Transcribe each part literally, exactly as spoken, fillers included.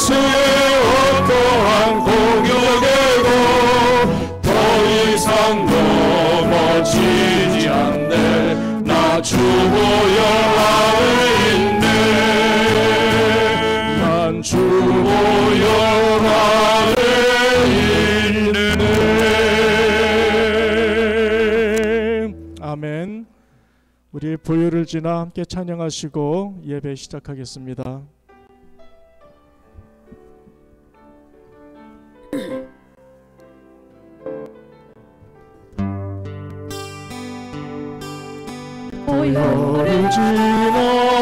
이것이 어떠한 공격에도 더 이상 넘어지지 않네. 나 주 보혈 안에 있네. 난 주 보혈 안에 있네. 아멘. 우리 보혈을 지나 함께 찬양하시고 예배 시작하겠습니다. 보혈을 지나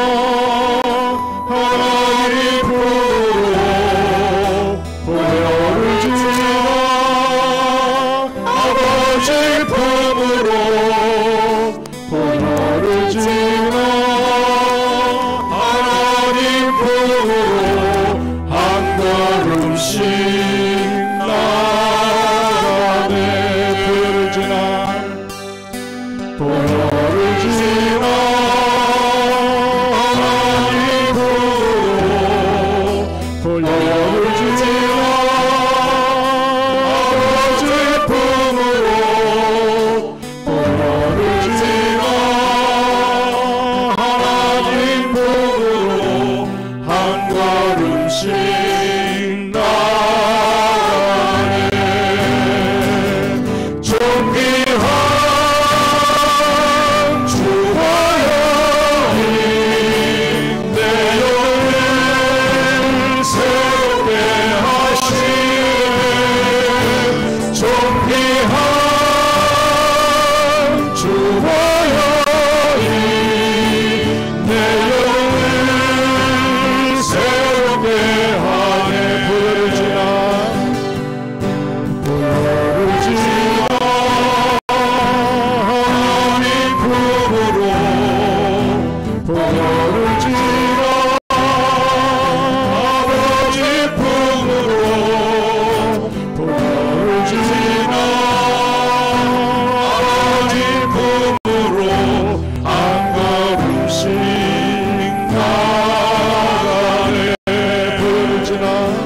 하나님 품으로 보혈을 지나 아버지 품으로 보혈을 지나 하나님 품으로 한 걸음씩 나아가네. 보혈을 지나 보혈을 지나 하나님 품으로 보혈을 지나 아버지 품으로 보혈을 지나 하나님 품으로 한 걸음씩 나아가네. 존귀한 주 보혈이 내 영을 새롭게 하시네. 존귀한 주 보혈이 내 영을 새롭게 하네. 보혈을 지나 보혈을 지나 하나님 품으로 보혈을 지나 아버지 품으로 보혈을 지나 아버지 품으로 한 걸음씩 나아가네. 보혈을 지나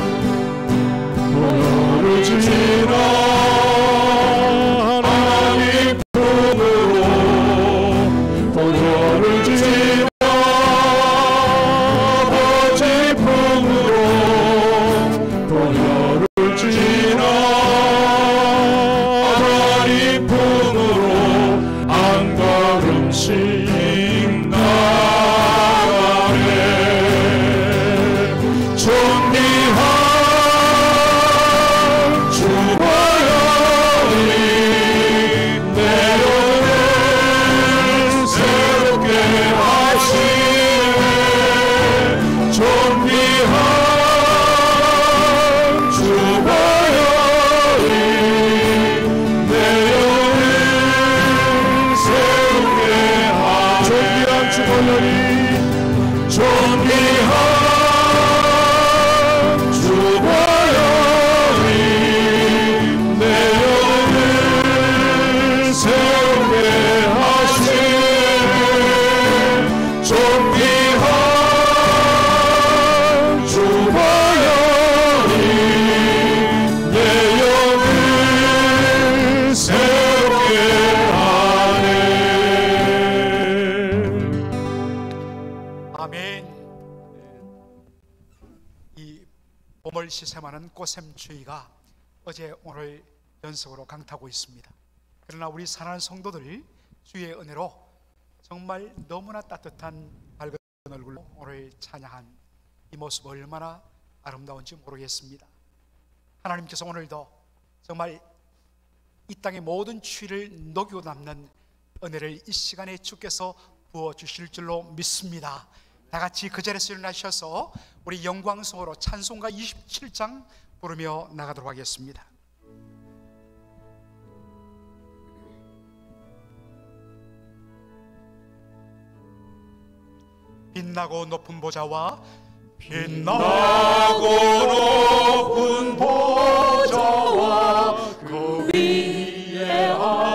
보혈을 지나 하나님 품으로 보혈을 지나 아버지 품으로 보혈을 지나 하나님 품으로 한 걸음씩 나아가네. 존귀한 주 보혈이 내 영을 새롭게 하시네. 존귀한 주 보혈이 내 영을 새롭게 하시네. 존귀한 주 보혈이 존귀한 주 보혈이 내 영을 새롭게 하시네. 존귀한 주 보혈이 내 영을 새롭게 하네. 아멘. 이 봄을 시샘하는 꽃샘추위가 어제 오늘 연속으로 강타하고 있습니다. 그러나 우리 사랑하는 성도들 주의 은혜로 정말 너무나 따뜻한 밝은 얼굴로 오늘 찬양한 이 모습 얼마나 아름다운지 모르겠습니다. 하나님께서 오늘도 정말 이 땅의 모든 추위를 녹이고 남는 은혜를 이 시간에 주께서 부어주실 줄로 믿습니다. 다 같이 그 자리에서 일어나셔서 우리 영광송으로 찬송가 이십칠 장 부르며 나가도록 하겠습니다. 빛나고 높은 보좌와 빛나고 높은 보좌와 그 위에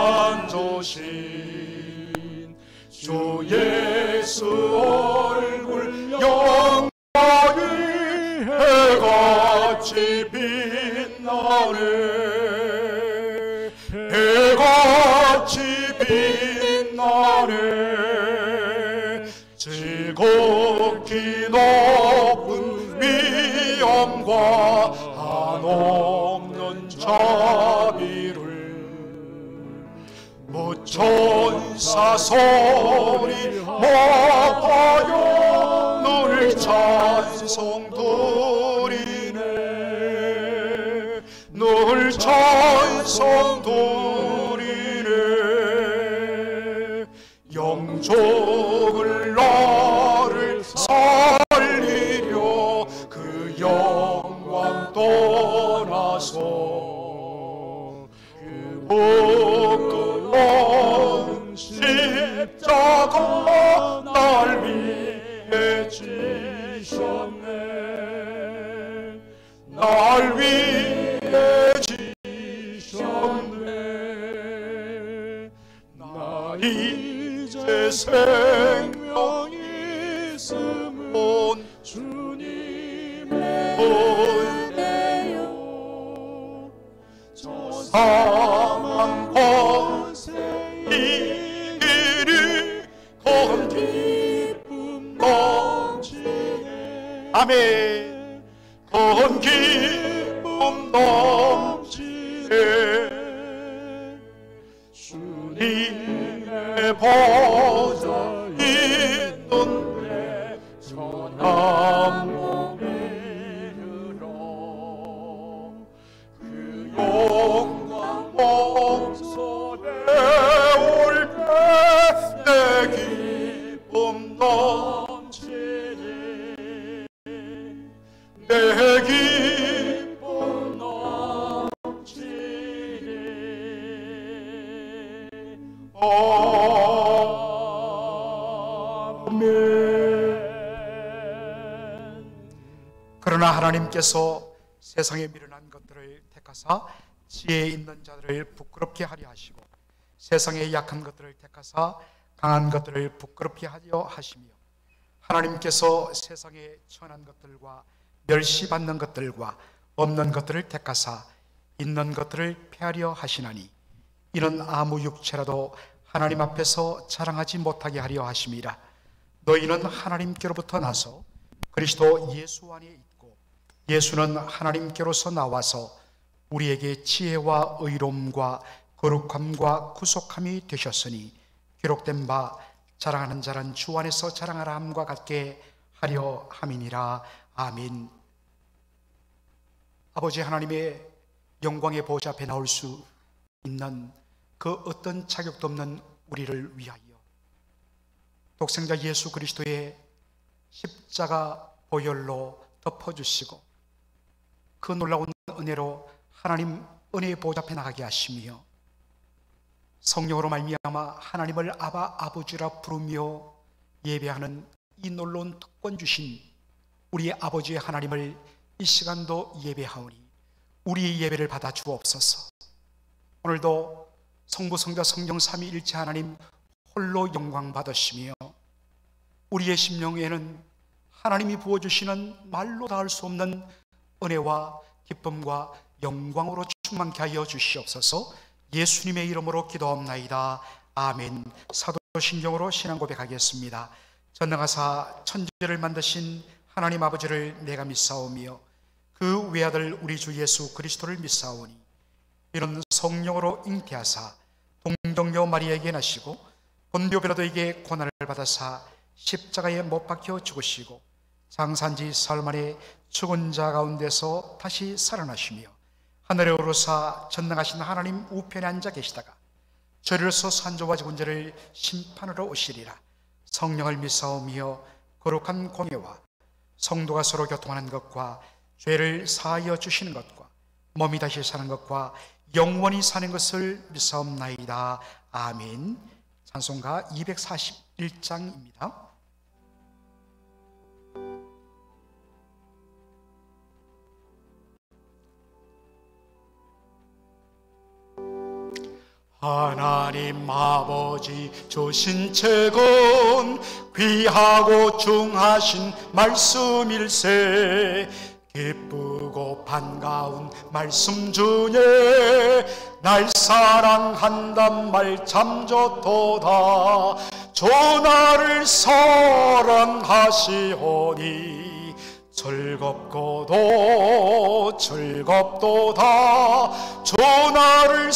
앉으신 주 예수 얼굴 영광이 해같이 빛나네 해같이 빛나네 지극히 높은 위엄과 한없는 자비를 무천사 소리 모아요 늘 찬송 드리네 늘 찬송 드리네 영적을 나를 살리려 그 영광 떠나서 그 부끄러운 십자가 날 위해 지셨네 날 위해 지셨네 나 이제 생명이 있음은 주님의 은혜요 저 사망 권세 이기리 건 기쁨 넘치네 아멘 건 기쁨 넘치네 주님의 보좌 있는데 천한 몸에 이르러 그 영광 목소리에 올 때 내 기쁨 넘치네 내 기쁨 넘치네 아멘 그러나 하나님께서 세상에 미련한 것들을 택하사 지혜 있는 자들을 부끄럽게 하려 하시고 세상의 약한 것들을 택하사 강한 것들을 부끄럽게 하려 하시며 하나님께서 세상의 천한 것들과 멸시받는 것들과 없는 것들을 택하사 있는 것들을 폐하려 하시나니 이는 아무 육체라도 하나님 앞에서 자랑하지 못하게 하려 하심이라 너희는 하나님께로부터 나서 그리스도 예수 안에 있고 예수는 하나님께로서 나와서 우리에게 지혜와 의로움과 거룩함과 구속함이 되셨으니 기록된 바 자랑하는 자는 주 안에서 자랑하라 함과 같게 하려 함이니라. 아멘. 아버지 하나님의 영광의 보좌 앞에 나올 수 있는 그 어떤 자격도 없는 우리를 위하여 독생자 예수 그리스도의 십자가 보혈로 덮어주시고 그 놀라운 은혜로 하나님 은혜의 보좌 앞에 나가게 하시며 성령으로 말미암아 하나님을 아바 아버지라 부르며 예배하는 이 놀라운 특권 주신 우리 아버지 하나님을 이 시간도 예배하오니 우리의 예배를 받아 주옵소서. 오늘도 성부 성자 성령 삼위일체 하나님 홀로 영광 받으시며 우리의 심령에는 하나님이 부어주시는 말로 닿을 수 없는 은혜와 기쁨과 영광으로 충만케 하여 주시옵소서. 예수님의 이름으로 기도합나이다. 아멘. 사도신경으로 신앙 고백하겠습니다. 전능하사 천지를 만드신 하나님 아버지를 내가 믿사오며 그 외아들 우리 주 예수 그리스도를 믿사오니 이는 성령으로 잉태하사 동정녀 마리아에게 나시고 본디오 빌라도에게 고난을 받아사 십자가에 못 박혀 죽으시고 장산지 사흘 만에 죽은 자 가운데서 다시 살아나시며 하늘에 오르사 전능하신 하나님 우편에 앉아 계시다가 죄로서 산조와 죽은 자를 심판하러 오시리라. 성령을 믿사오며 거룩한 공예와 성도가 서로 교통하는 것과 죄를 사하여 주시는 것과 몸이 다시 사는 것과 영원히 사는 것을 믿사옵나이다. 아멘. 찬송가 이백사십일 장입니다. 하나님 아버지 주신 책은 귀하고 중하신 말씀일세 기쁘고 반가운 말씀 중에 날 사랑한단 말 참 좋도다. 주 나를 사랑하시오니 즐겁고도 즐겁도다. 주 나를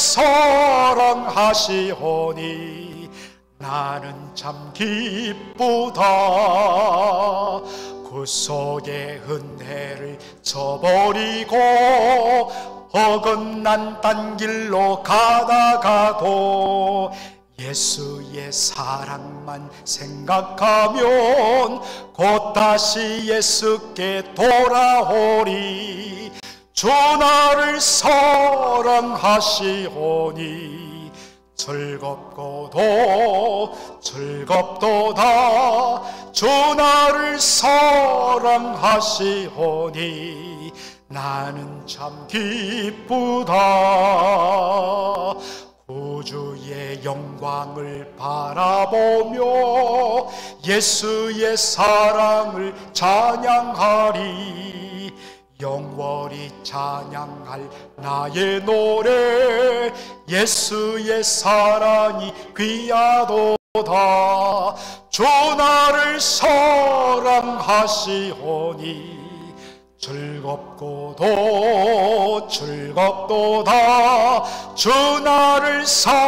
사랑하시오니 나는 참 기쁘다. 그 속에 은혜를 저버리고 어긋난 딴 길로 가다가도 예수의 사랑만 생각하면 곧 다시 예수께 돌아오리. 주 나를 사랑하시오니 즐겁고도 즐겁도다. 주 나를 사랑하시오니 나는 참 기쁘다. 구주의 영광을 바라보며 예수의 사랑을 찬양하리. 영원히 찬양할 나의 노래 예수의 사랑이 귀하도다. 주 나를 사랑하시오니 즐겁고도 즐겁도다. 주 나를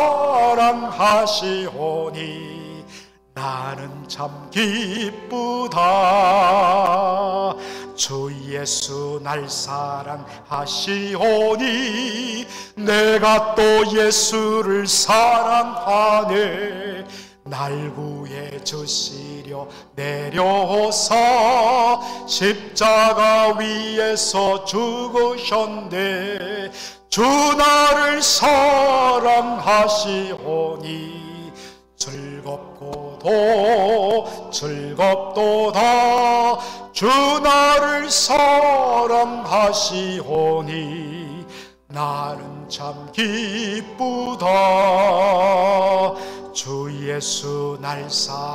사랑하시오니 나는 참 기쁘다. 주 예수 날 사랑하시오니 내가 또 예수를 사랑하네. 날 구해 주시려 내려오사 십자가 위에서 죽으셨네. 주 나를 사랑하시오니 즐겁고도 즐겁도다. 주 나를 사랑하시오니 나는 참 기쁘다. 주 예수 날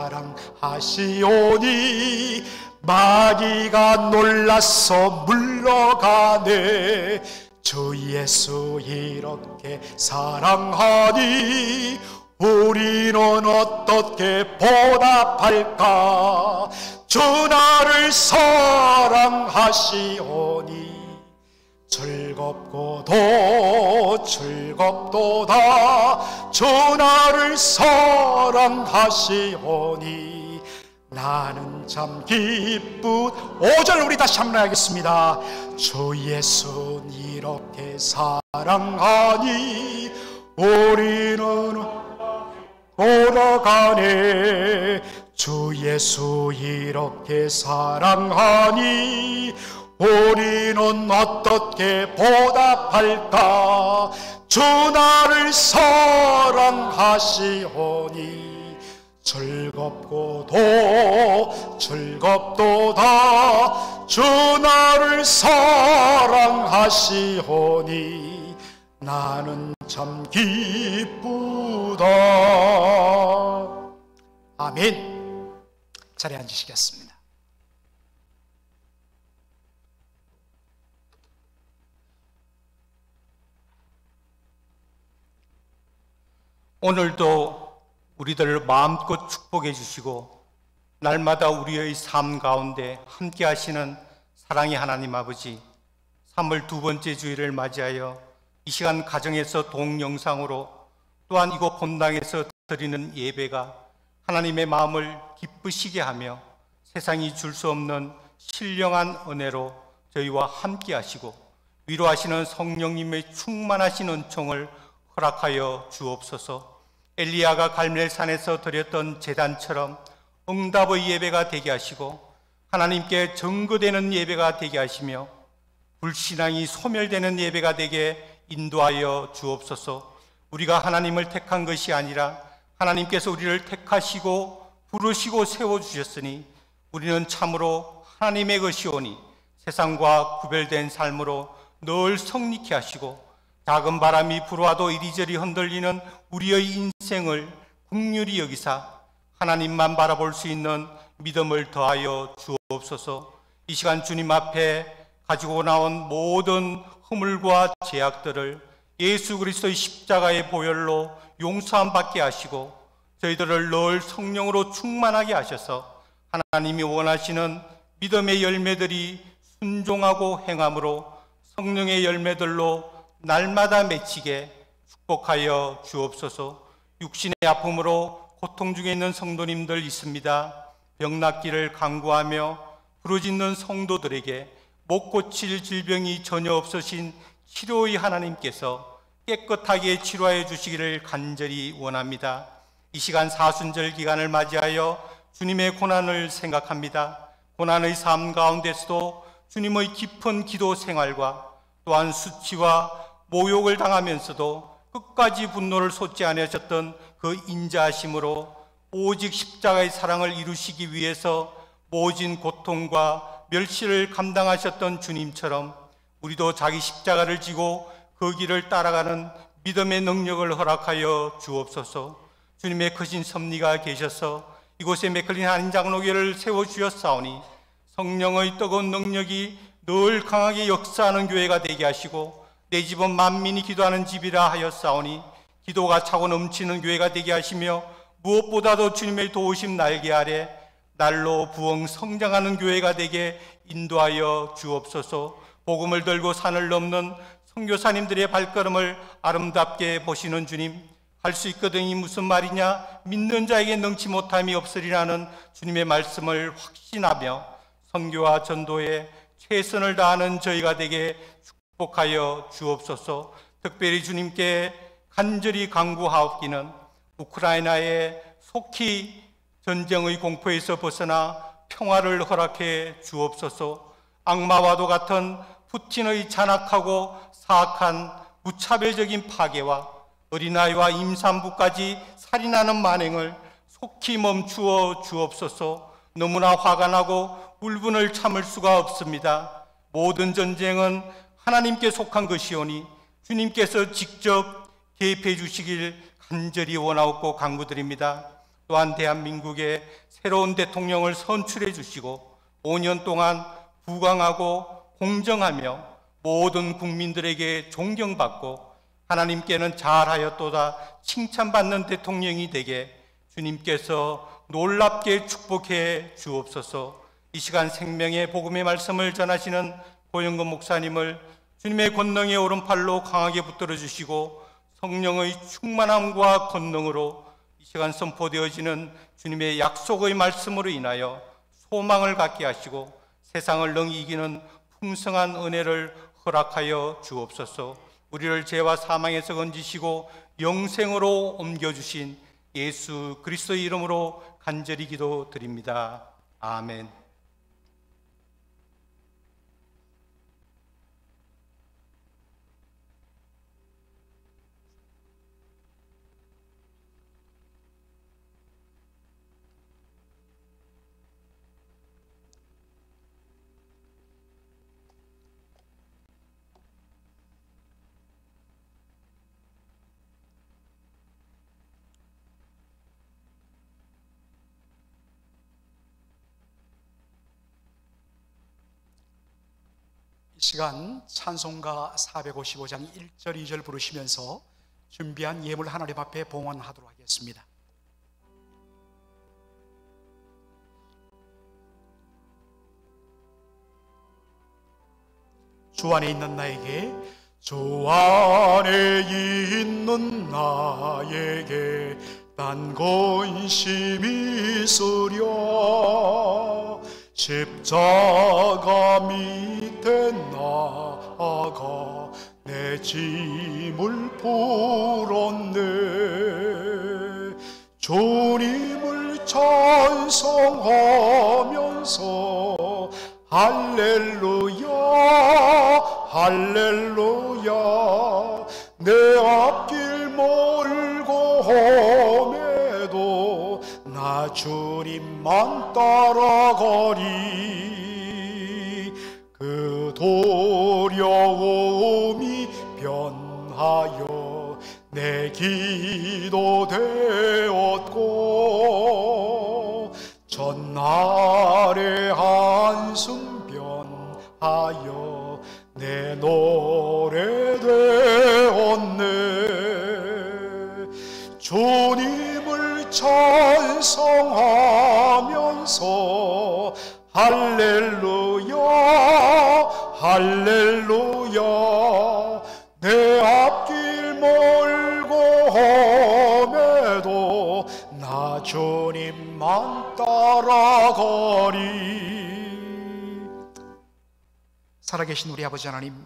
사랑하시오니 마귀가 놀라서 물러가네. 주 예수 이렇게 사랑하니 우리는 어떻게 보답할까. 주 나를 사랑하시오니 즐겁고도 즐겁도다. 주 나를 사랑하시오니 나는 참 기쁘. 오 절 우리 다시 한번 하겠습니다. 주 예수 이렇게 사랑하니 우리는 돌아가네. 주 예수 이렇게 사랑하니 우리는 어떻게 보답할까. 주 나를 사랑하시오니 즐겁고도 즐겁도다. 주 나를 사랑하시오니 나는 참 기쁘다. 아멘. 자리에 앉으시겠습니다. 오늘도 우리들을 마음껏 축복해 주시고 날마다 우리의 삶 가운데 함께 하시는 사랑의 하나님 아버지, 삼월 두 번째 주일을 맞이하여 이 시간 가정에서 동영상으로 또한 이곳 본당에서 드리는 예배가 하나님의 마음을 기쁘시게 하며 세상이 줄 수 없는 신령한 은혜로 저희와 함께 하시고 위로하시는 성령님의 충만하신 은총을 허락하여 주옵소서. 엘리야가 갈멜산에서 드렸던 제단처럼 응답의 예배가 되게 하시고 하나님께 증거되는 예배가 되게 하시며 불신앙이 소멸되는 예배가 되게 인도하여 주옵소서. 우리가 하나님을 택한 것이 아니라 하나님께서 우리를 택하시고 부르시고 세워주셨으니 우리는 참으로 하나님의 것이오니 세상과 구별된 삶으로 늘 성립케 하시고 작은 바람이 불어와도 이리저리 흔들리는 우리의 인생을 긍휼히 여기사 하나님만 바라볼 수 있는 믿음을 더하여 주옵소서. 이 시간 주님 앞에 가지고 나온 모든 허물과 죄악들을 예수 그리스도의 십자가의 보혈로 용서함 받게 하시고 저희들을 늘 성령으로 충만하게 하셔서 하나님이 원하시는 믿음의 열매들이 순종하고 행함으로 성령의 열매들로 날마다 맺히게 축복하여 주옵소서. 육신의 아픔으로 고통 중에 있는 성도님들 있습니다. 병낫기를 간구하며 부르짖는 성도들에게 못 고칠 질병이 전혀 없으신 치료의 하나님께서 깨끗하게 치료하여 주시기를 간절히 원합니다. 이 시간 사순절 기간을 맞이하여 주님의 고난을 생각합니다. 고난의 삶 가운데서도 주님의 깊은 기도 생활과 또한 수치와 모욕을 당하면서도 끝까지 분노를 솟지 않으셨던 그 인자하심으로 오직 십자가의 사랑을 이루시기 위해서 모진 고통과 멸시를 감당하셨던 주님처럼 우리도 자기 십자가를 지고 그 길을 따라가는 믿음의 능력을 허락하여 주옵소서. 주님의 크신 섭리가 계셔서 이곳에 맥클린 한인 장로교회를 세워주셨사오니 성령의 뜨거운 능력이 늘 강하게 역사하는 교회가 되게 하시고 내 집은 만민이 기도하는 집이라 하였사오니 기도가 차고 넘치는 교회가 되게 하시며 무엇보다도 주님의 도우심 날개 아래 날로 부흥 성장하는 교회가 되게 인도하여 주옵소서. 복음을 들고 산을 넘는 선교사님들의 발걸음을 아름답게 보시는 주님, 할 수 있거든이 무슨 말이냐, 믿는 자에게 능치 못함이 없으리라는 주님의 말씀을 확신하며 선교와 전도에 최선을 다하는 저희가 되게 축복하여 주옵소서. 특별히 주님께 간절히 간구하옵기는 우크라이나에 속히 전쟁의 공포에서 벗어나 평화를 허락해 주옵소서. 악마와도 같은 푸틴의 잔악하고 사악한 무차별적인 파괴와 어린아이와 임산부까지 살인하는 만행을 속히 멈추어 주옵소서. 너무나 화가 나고 울분을 참을 수가 없습니다. 모든 전쟁은 하나님께 속한 것이오니 주님께서 직접 개입해 주시길 간절히 원하옵고 간구드립니다. 또한 대한민국의 새로운 대통령을 선출해 주시고 오 년 동안 부강하고 공정하며 모든 국민들에게 존경받고 하나님께는 잘하였도다 칭찬받는 대통령이 되게 주님께서 놀랍게 축복해 주옵소서. 이 시간 생명의 복음의 말씀을 전하시는 고영건 목사님을 주님의 권능의 오른팔로 강하게 붙들어 주시고 성령의 충만함과 권능으로 이 시간 선포되어지는 주님의 약속의 말씀으로 인하여 소망을 갖게 하시고 세상을 능히 이기는 풍성한 은혜를 허락하여 주옵소서. 우리를 죄와 사망에서 건지시고 영생으로 옮겨주신 예수 그리스도의 이름으로 간절히 기도드립니다. 아멘. 이 시간 찬송가 사백오십오 장 일 절 이 절 부르시면서 준비한 예물 하나님 앞에 봉헌하도록 하겠습니다. 주 안에 있는 나에게, 주 안에 있는 나에게 난 근심이 있으랴. 십자가 밑에 나아가 내 짐을 풀었네. 주님을 찬송하면서 할렐루야 할렐루야. 내 앞길 멀고 험해도 나 주님만 따라가리. 그 도려움이 변하여 내 기도 되었고 전날의 한숨 변하여 내 노래 되었네. 주님을 찬송하면서 할렐루야 할렐루야. 내 앞길 멀고 험해도 나 주님만 따라가리. 살아계신 우리 아버지 하나님,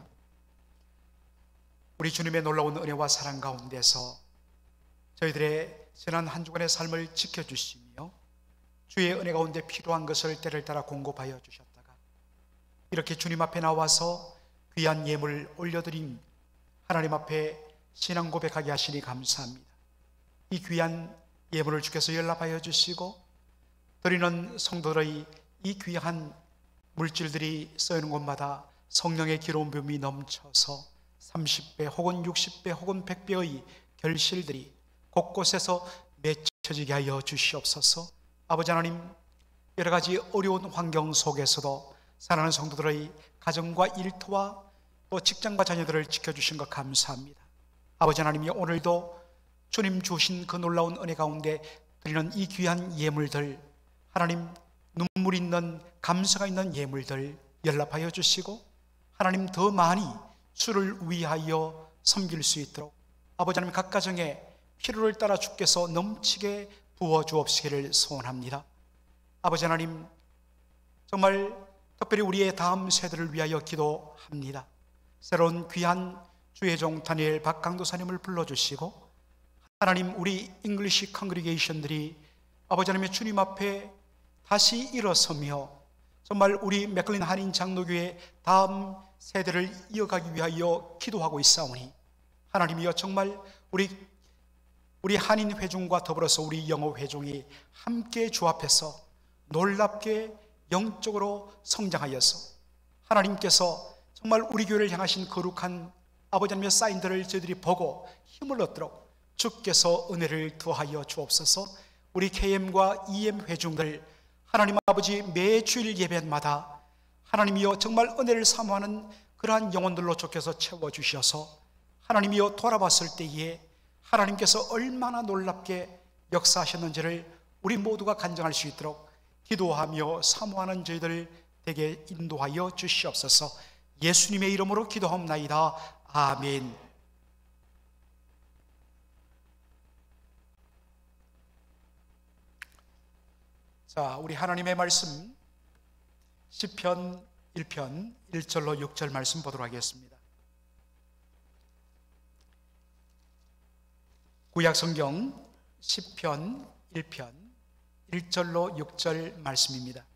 우리 주님의 놀라운 은혜와 사랑 가운데서 저희들의 지난 한 주간의 삶을 지켜주시며 주의 은혜 가운데 필요한 것을 때를 따라 공급하여 주셨다가 이렇게 주님 앞에 나와서 귀한 예물 올려드린 하나님 앞에 신앙 고백하게 하시니 감사합니다. 이 귀한 예물을 주께서 연락하여 주시고 드리는 성도들의 이 귀한 물질들이 쓰이는 곳마다 성령의 기로운 부음이 넘쳐서 삼십 배 혹은 육십 배 혹은 백 배의 결실들이 곳곳에서 맺혀지게 하여 주시옵소서. 아버지 하나님, 여러 가지 어려운 환경 속에서도 사랑하는 성도들의 가정과 일터와 또 직장과 자녀들을 지켜주신 것 감사합니다. 아버지 하나님이 오늘도 주님 주신 그 놀라운 은혜 가운데 드리는 이 귀한 예물들, 하나님 눈물 있는 감사가 있는 예물들 연락하여 주시고 하나님 더 많이 주를 위하여 섬길 수 있도록 아버지 하나님 각 가정에 필요를 따라 주께서 넘치게 부어 주옵시기를 소원합니다. 아버지 하나님, 정말 특별히 우리의 다음 세대를 위하여 기도합니다. 새로운 귀한 주의 종 다니엘 박강도사님을 불러주시고 하나님 우리 잉글리시 컨그리게이션들이 아버지 하나님의 주님 앞에 다시 일어서며 정말 우리 맥클린 한인 장로교회 다음 세대를 이어가기 위하여 기도하고 있사오니 하나님이여 정말 우리 우리 한인 회중과 더불어서 우리 영어 회중이 함께 주 앞에서 놀랍게 영적으로 성장하여서 하나님께서 정말 우리 교회를 향하신 거룩한 아버지 하나님의 사인들을 저희들이 보고 힘을 얻도록 주께서 은혜를 더하여 주옵소서. 우리 케이엠과 이엠 회중들 하나님 아버지 매주일 예배마다 하나님이여 정말 은혜를 사모하는 그러한 영혼들로 주께서 채워주셔서 하나님이여 돌아봤을 때에 하나님께서 얼마나 놀랍게 역사하셨는지를 우리 모두가 간증할 수 있도록 기도하며 사모하는 저희들 되게 인도하여 주시옵소서. 예수님의 이름으로 기도합나이다. 아멘. 자, 우리 하나님의 말씀 시편 일 편 일 절로 육 절 말씀 보도록 하겠습니다. 구약성경 시편 일 편 일 절로 육 절 말씀입니다.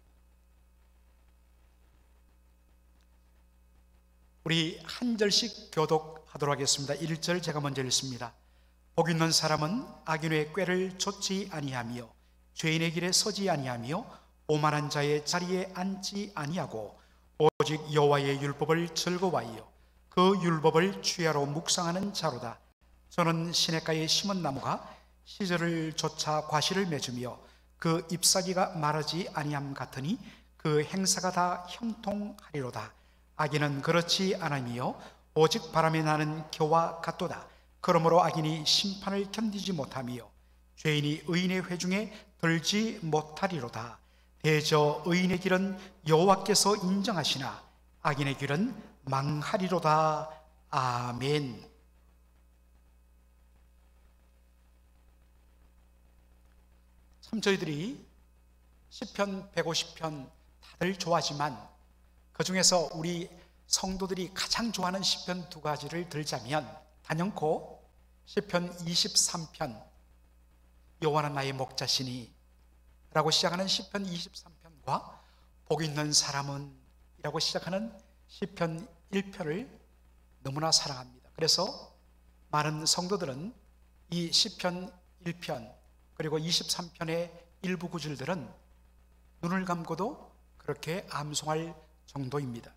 우리 한 절씩 교독하도록 하겠습니다. 일 절 제가 먼저 읽습니다. 복 있는 사람은 악인의 꾀를 좇지 아니하며 죄인의 길에 서지 아니하며 오만한 자의 자리에 앉지 아니하고 오직 여호와의 율법을 즐거워하여 그 율법을 주야로 묵상하는 자로다. 저는 시냇가에 심은 나무가 시절을 쫓아 과실을 맺으며 그 잎사귀가 마르지 아니함 같으니 그 행사가 다 형통하리로다. 악인은 그렇지 않으며 오직 바람에 나는 겨와 같도다. 그러므로 악인이 심판을 견디지 못하며 죄인이 의인의 회중에 들지 못하리로다. 대저 의인의 길은 여호와께서 인정하시나 악인의 길은 망하리로다. 아멘. 참 저희들이 시편 백오십 편 다들 좋아하지만 그 중에서 우리 성도들이 가장 좋아하는 시편 두 가지를 들자면 단연코 시편 이십삼 편 여호와는 나의 목자시니 라고 시작하는 시편 이십삼 편과 복 있는 사람은 이라고 시작하는 시편 일 편을 너무나 사랑합니다. 그래서 많은 성도들은 이 시편 일 편 그리고 이십삼 편의 일부 구절들은 눈을 감고도 그렇게 암송할 정도입니다.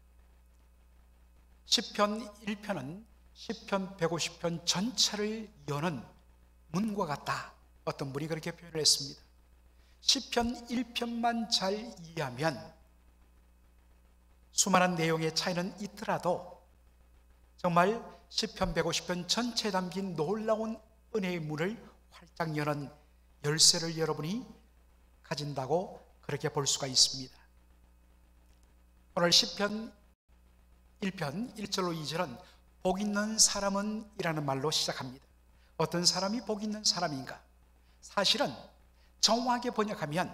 시편 일 편은 시편 백오십 편 전체를 여는 문과 같다. 어떤 분이 그렇게 표현을 했습니다. 시편 일 편만 잘 이해하면 수많은 내용의 차이는 있더라도 정말 시편 백오십 편 전체에 담긴 놀라운 은혜의 문을 활짝 여는 열쇠를 여러분이 가진다고 그렇게 볼 수가 있습니다. 오늘 시편 일 편 일 절로 이 절은 복 있는 사람은 이라는 말로 시작합니다. 어떤 사람이 복 있는 사람인가? 사실은 정확하게 번역하면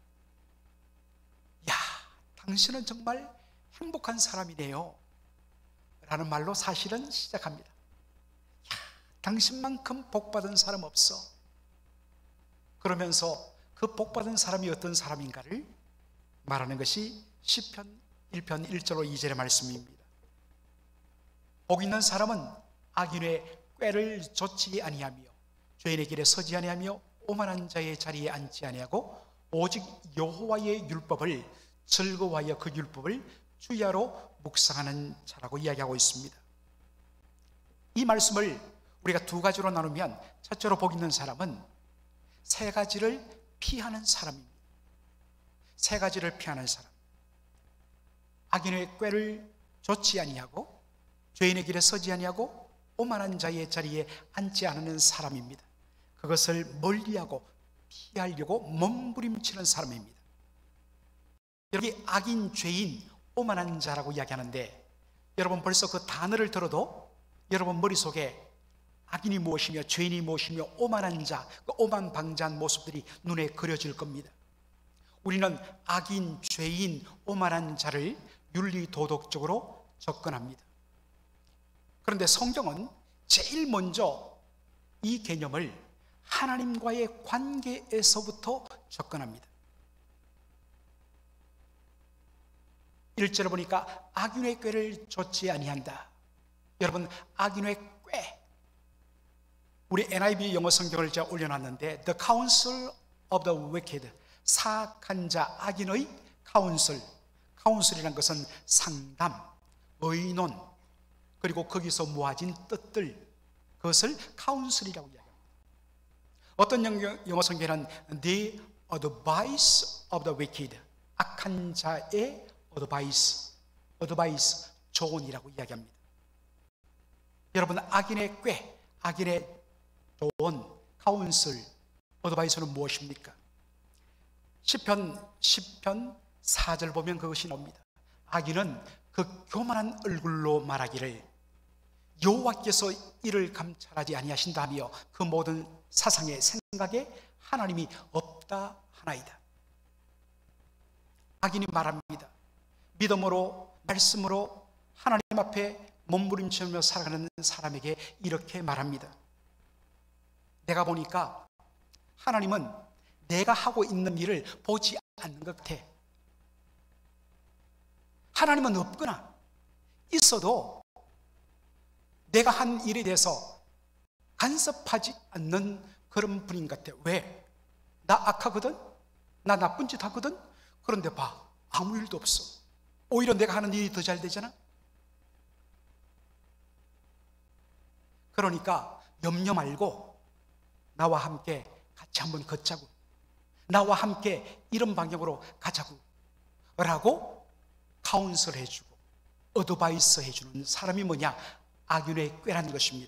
야, 당신은 정말 행복한 사람이네요 라는 말로 사실은 시작합니다. 야, 당신만큼 복받은 사람 없어. 그러면서 그 복받은 사람이 어떤 사람인가를 말하는 것이 시편 일 편 일 절로 이 절의 말씀입니다. 복 있는 사람은 악인의 꾀를 좇지 아니하며 죄인의 길에 서지 아니하며 오만한 자의 자리에 앉지 아니하고 오직 여호와의 율법을 즐거워하여 그 율법을 주야로 묵상하는 자라고 이야기하고 있습니다. 이 말씀을 우리가 두 가지로 나누면 첫째로 복 있는 사람은 세 가지를 피하는 사람입니다. 세 가지를 피하는 사람. 악인의 꾀를 좇지 아니하고 죄인의 길에 서지 아니하고 오만한 자의 자리에 앉지 않는 사람입니다. 그것을 멀리하고 피하려고 몸부림치는 사람입니다. 여기 악인, 죄인, 오만한 자라고 이야기하는데 여러분 벌써 그 단어를 들어도 여러분 머릿속에 악인이 무엇이며 죄인이 무엇이며 오만한 자, 그 오만방자한 모습들이 눈에 그려질 겁니다. 우리는 악인, 죄인, 오만한 자를 윤리도덕적으로 접근합니다. 그런데 성경은 제일 먼저 이 개념을 하나님과의 관계에서부터 접근합니다. 일 절에 보니까 악인의 꾀를 좇지 아니한다. 여러분, 악인의 꾀, 우리 엔 아이 비 영어 성경을 제가 올려놨는데 The counsel of the wicked, 사악한 자, 악인의 카운슬. 카운슬이라는 것은 상담, 의논, 그리고 거기서 모아진 뜻들, 그것을 카운슬이라고 이야기합니다. 어떤 영어 성경에는 The advice of the wicked, 악한 자의 advice, advice, 조언이라고 이야기합니다. 여러분, 악인의 꾀, 악인의 조언, 카운슬, advice는 무엇입니까? 시편 십 편 사 절 보면 그것이 나옵니다. 악인은 그 교만한 얼굴로 말하기를 여호와께서 이를 감찰하지 아니하신다며 그 모든 사상의 생각에 하나님이 없다 하나이다. 악인이 말합니다. 믿음으로, 말씀으로 하나님 앞에 몸부림치며 살아가는 사람에게 이렇게 말합니다. 내가 보니까 하나님은 내가 하고 있는 일을 보지 않는 것 같아. 하나님은 없거나 있어도 내가 한 일에 대해서 간섭하지 않는 그런 분인 것 같아. 왜? 나 악하거든? 나 나쁜 짓 하거든? 그런데 봐, 아무 일도 없어. 오히려 내가 하는 일이 더 잘 되잖아. 그러니까 염려 말고 나와 함께 같이 한번 걷자고, 나와 함께 이런 방향으로 가자고 라고 카운슬 해주고 어드바이스 해주는 사람이 뭐냐? 악인의 꾀라는 것입니다.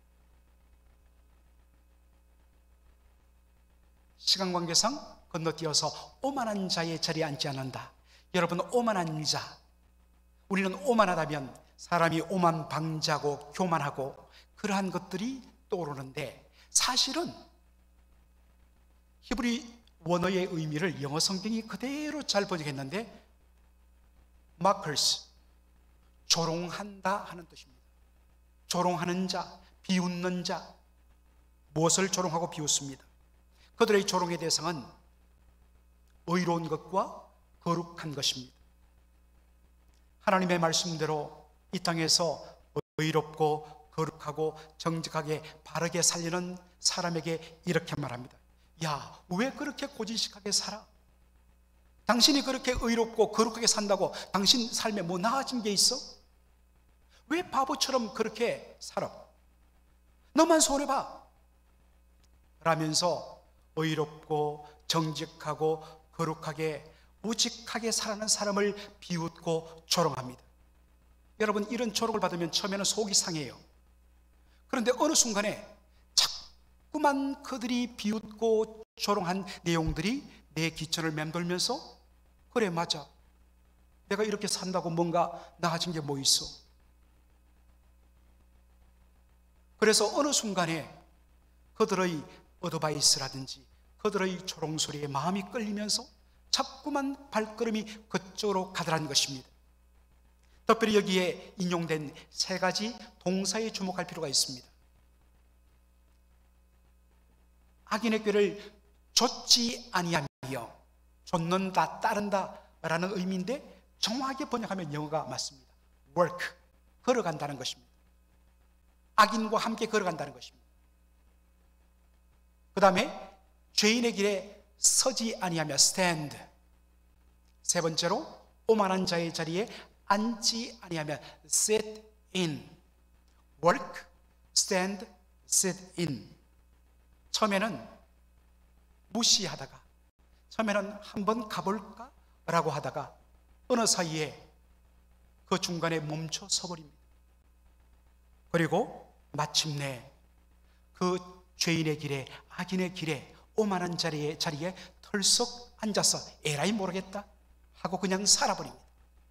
시간 관계상 건너뛰어서 오만한 자의 자리에 앉지 않는다. 여러분, 오만한 자, 우리는 오만하다면 사람이 오만방자고 교만하고 그러한 것들이 떠오르는데 사실은 히브리 원어의 의미를 영어 성경이 그대로 잘 번역했는데 마커스, 조롱한다 하는 뜻입니다. 조롱하는 자, 비웃는 자. 무엇을 조롱하고 비웃습니다. 그들의 조롱의 대상은 의로운 것과 거룩한 것입니다. 하나님의 말씀대로 이 땅에서 의롭고 거룩하고 정직하게 바르게 살리는 사람에게 이렇게 말합니다. 야, 왜 그렇게 고지식하게 살아? 당신이 그렇게 의롭고 거룩하게 산다고 당신 삶에 뭐 나아진 게 있어? 왜 바보처럼 그렇게 살아? 너만 손해봐 라면서 의롭고 정직하고 거룩하게 우직하게 살아가는 사람을 비웃고 조롱합니다. 여러분, 이런 조롱을 받으면 처음에는 속이 상해요. 그런데 어느 순간에 자꾸만 그들이 비웃고 조롱한 내용들이 내 기천을 맴돌면서, 그래, 맞아, 내가 이렇게 산다고 뭔가 나아진 게 뭐 있어. 그래서 어느 순간에 그들의 어드바이스라든지 그들의 조롱소리에 마음이 끌리면서 자꾸만 발걸음이 그쪽으로 가더라는 것입니다. 특별히 여기에 인용된 세 가지 동사에 주목할 필요가 있습니다. 악인의 꾀를 좇지 아니하며, 좇는다, 따른다 라는 의미인데 정확하게 번역하면 영어가 맞습니다. work, 걸어간다는 것입니다. 악인과 함께 걸어간다는 것입니다. 그 다음에 죄인의 길에 서지 아니하며 stand, 세 번째로 오만한 자의 자리에 앉지 아니하며 sit in, work, stand, sit in. 처음에는 무시하다가, 처음에는 한번 가볼까? 라고 하다가 어느 사이에 그 중간에 멈춰 서버립니다. 그리고 마침내 그 죄인의 길에, 악인의 길에, 오만한 자리에, 자리에 털썩 앉아서 에라이 모르겠다 하고 그냥 살아버립니다.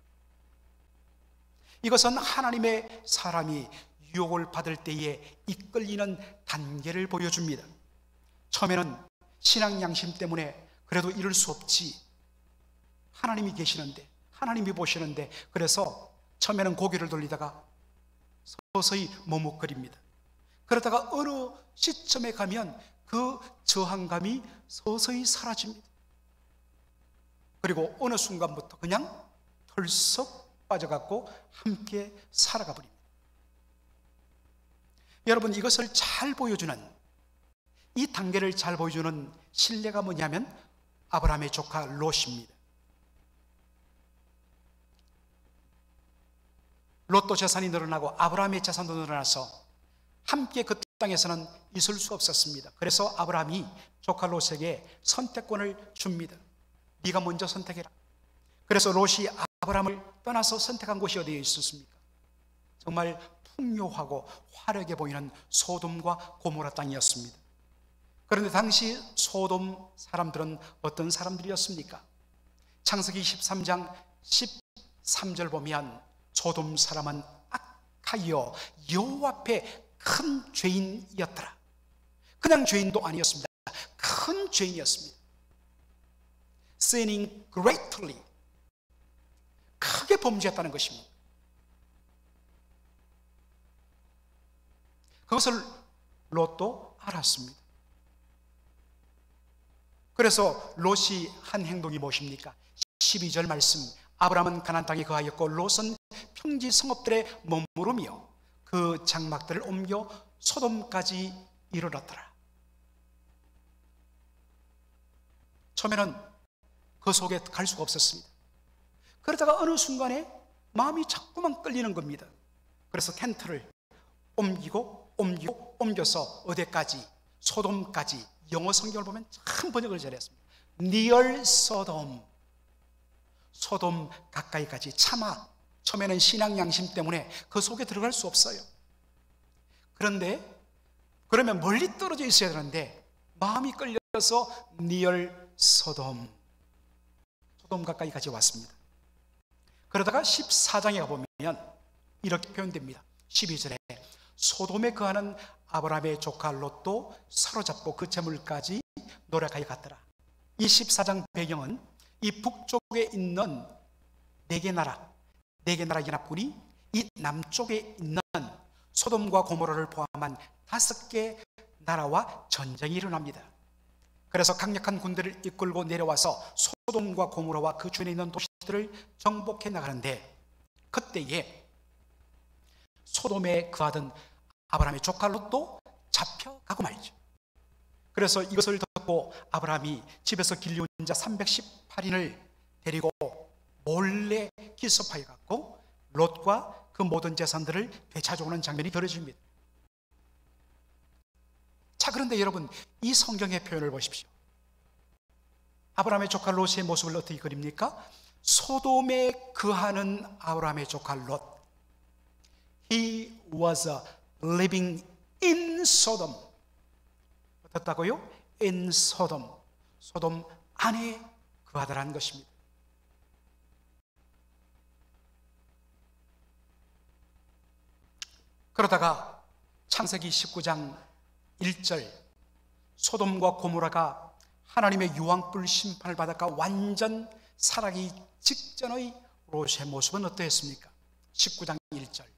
이것은 하나님의 사람이 유혹을 받을 때에 이끌리는 단계를 보여줍니다. 처음에는 신앙 양심 때문에 그래도 이럴 수 없지, 하나님이 계시는데, 하나님이 보시는데, 그래서 처음에는 고개를 돌리다가 서서히 머뭇거립니다. 그러다가 어느 시점에 가면 그 저항감이 서서히 사라집니다. 그리고 어느 순간부터 그냥 털썩 빠져갖고 함께 살아가 버립니다. 여러분, 이것을 잘 보여주는, 이 단계를 잘 보여주는 신뢰가 뭐냐면 아브라함의 조카 롯입니다. 롯도 재산이 늘어나고 아브라함의 재산도 늘어나서 함께 그 땅에서는 있을 수 없었습니다. 그래서 아브라함이 조카 롯에게 선택권을 줍니다. 네가 먼저 선택해라. 그래서 롯이 아브라함을 떠나서 선택한 곳이 어디에 있었습니까? 정말 풍요하고 화려하게 보이는 소돔과 고모라 땅이었습니다. 그런데 당시 소돔 사람들은 어떤 사람들이었습니까? 창세기 십삼 장 십삼 절 보면 소돔 사람은 악하여 여호와 앞에 큰 죄인이었더라. 그냥 죄인도 아니었습니다. 큰 죄인이었습니다. sinning greatly, 크게 범죄했다는 것입니다. 그것을 롯도 알았습니다. 그래서 롯이 한 행동이 무엇입니까? 십이 절 말씀, 아브라함은 가나안 땅에 거하였고 롯은 평지 성읍들에 머무르며 그 장막들을 옮겨 소돔까지 이르렀더라. 처음에는 그 속에 갈 수가 없었습니다. 그러다가 어느 순간에 마음이 자꾸만 끌리는 겁니다. 그래서 텐트를 옮기고 옮기고 옮겨서 어디까지? 소돔까지. 영어 성경을 보면 참 번역을 잘했습니다. near Sodom, 소돔 가까이까지. 차마 처음에는 신앙 양심 때문에 그 속에 들어갈 수 없어요. 그런데 그러면 멀리 떨어져 있어야 되는데 마음이 끌려서 near Sodom, 소돔 가까이까지 왔습니다. 그러다가 십사 장에 가보면 이렇게 표현됩니다. 십이 절에 소돔에 거하는 아브라함의 조카 롯도 사로잡고 그 재물까지 노력하여 갔더라. 이 십사 장 배경은 이 북쪽에 있는 네 개 나라, 네 개 나라 연합군이 이 남쪽에 있는 소돔과 고모라를 포함한 다섯 개 나라와 전쟁이 일어납니다. 그래서 강력한 군대를 이끌고 내려와서 소돔과 고모라와 그 주변에 있는 도시들을 정복해 나가는데, 그때에 소돔에 거하던 아브라함의 조카 롯도 잡혀가고 말죠. 그래서 이것을 듣고 아브라함이 집에서 길리온 자 삼백십팔 인을 데리고 몰래 기습하여 갖고 롯과 그 모든 재산들을 되찾아오는 장면이 벌어집니다. 자, 그런데 여러분, 이 성경의 표현을 보십시오. 아브라함의 조카 롯의 모습을 어떻게 그립니까? 소돔에 거하는 아브라함의 조카 롯. He was living in Sodom. 어떻다고요? In Sodom. 소돔 안에 거하더라는 것입니다. 그러다가 창세기 십구 장 일 절, 소돔과 고모라가 하나님의 유황불 심판을 받아가 완전 살아가기 직전의 롯의 모습은 어떠했습니까? 십구 장 일 절,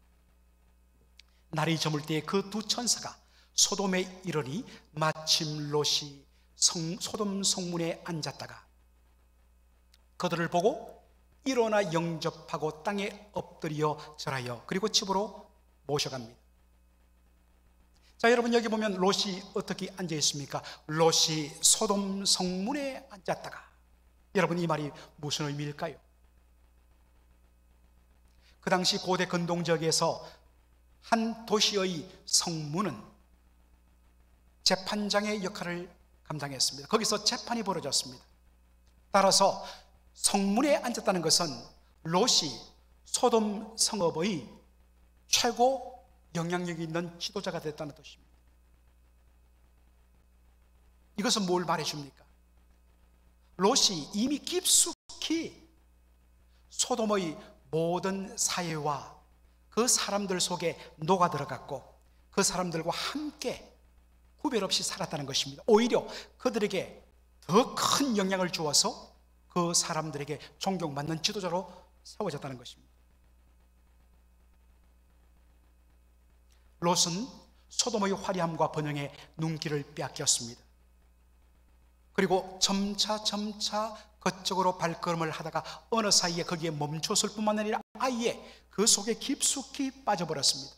날이 저물 때에 그 두 천사가 소돔에 이르니 마침 롯이 성, 소돔 성문에 앉았다가 그들을 보고 일어나 영접하고 땅에 엎드려 절하여 그리고 집으로 모셔갑니다. 자, 여러분 여기 보면 롯이 어떻게 앉아 있습니까? 롯이 소돔 성문에 앉았다가, 여러분 이 말이 무슨 의미일까요? 그 당시 고대 근동 지역에서 한 도시의 성문은 재판장의 역할을 감당했습니다. 거기서 재판이 벌어졌습니다. 따라서 성문에 앉았다는 것은 롯이 소돔 성읍의 최고 영향력이 있는 지도자가 됐다는 뜻입니다. 이것은 뭘 말해줍니까? 롯이 이미 깊숙이 소돔의 모든 사회와 그 사람들 속에 녹아 들어갔고 그 사람들과 함께 구별 없이 살았다는 것입니다. 오히려 그들에게 더 큰 영향을 주어서 그 사람들에게 존경받는 지도자로 세워졌다는 것입니다. 롯은 소돔의 화려함과 번영에 눈길을 빼앗겼습니다. 그리고 점차 점차 그쪽으로 발걸음을 하다가 어느 사이에 거기에 멈췄을 뿐만 아니라 아예 그 속에 깊숙이 빠져버렸습니다.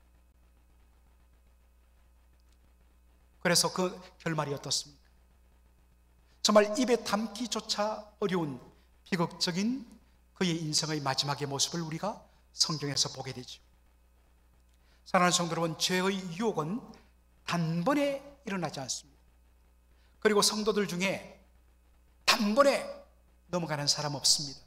그래서 그 결말이 어떻습니까? 정말 입에 담기조차 어려운 비극적인 그의 인생의 마지막의 모습을 우리가 성경에서 보게 되죠. 사랑하는 성도 여러분, 죄의 유혹은 단번에 일어나지 않습니다. 그리고 성도들 중에 단번에 넘어가는 사람 없습니다.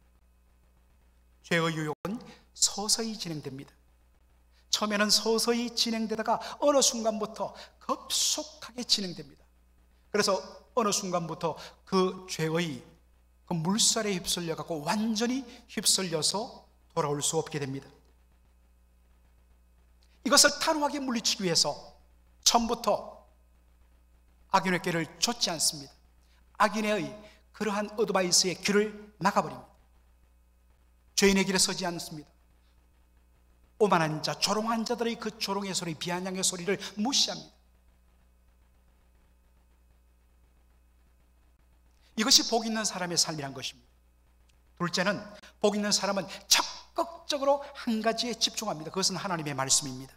죄의 유혹은 서서히 진행됩니다. 처음에는 서서히 진행되다가 어느 순간부터 급속하게 진행됩니다. 그래서 어느 순간부터 그 죄의 그 물살에 휩쓸려 갖고 완전히 휩쓸려서 돌아올 수 없게 됩니다. 이것을 단호하게 물리치기 위해서 처음부터 악인의 길을 좇지 않습니다. 악인의 그러한 어드바이스의 길을 막아버립니다. 죄인의 길에 서지 않습니다. 오만한 자, 조롱한 자들의 그 조롱의 소리, 비아냥의 소리를 무시합니다. 이것이 복 있는 사람의 삶이란 것입니다. 둘째는, 복 있는 사람은 적극적으로 한 가지에 집중합니다. 그것은 하나님의 말씀입니다.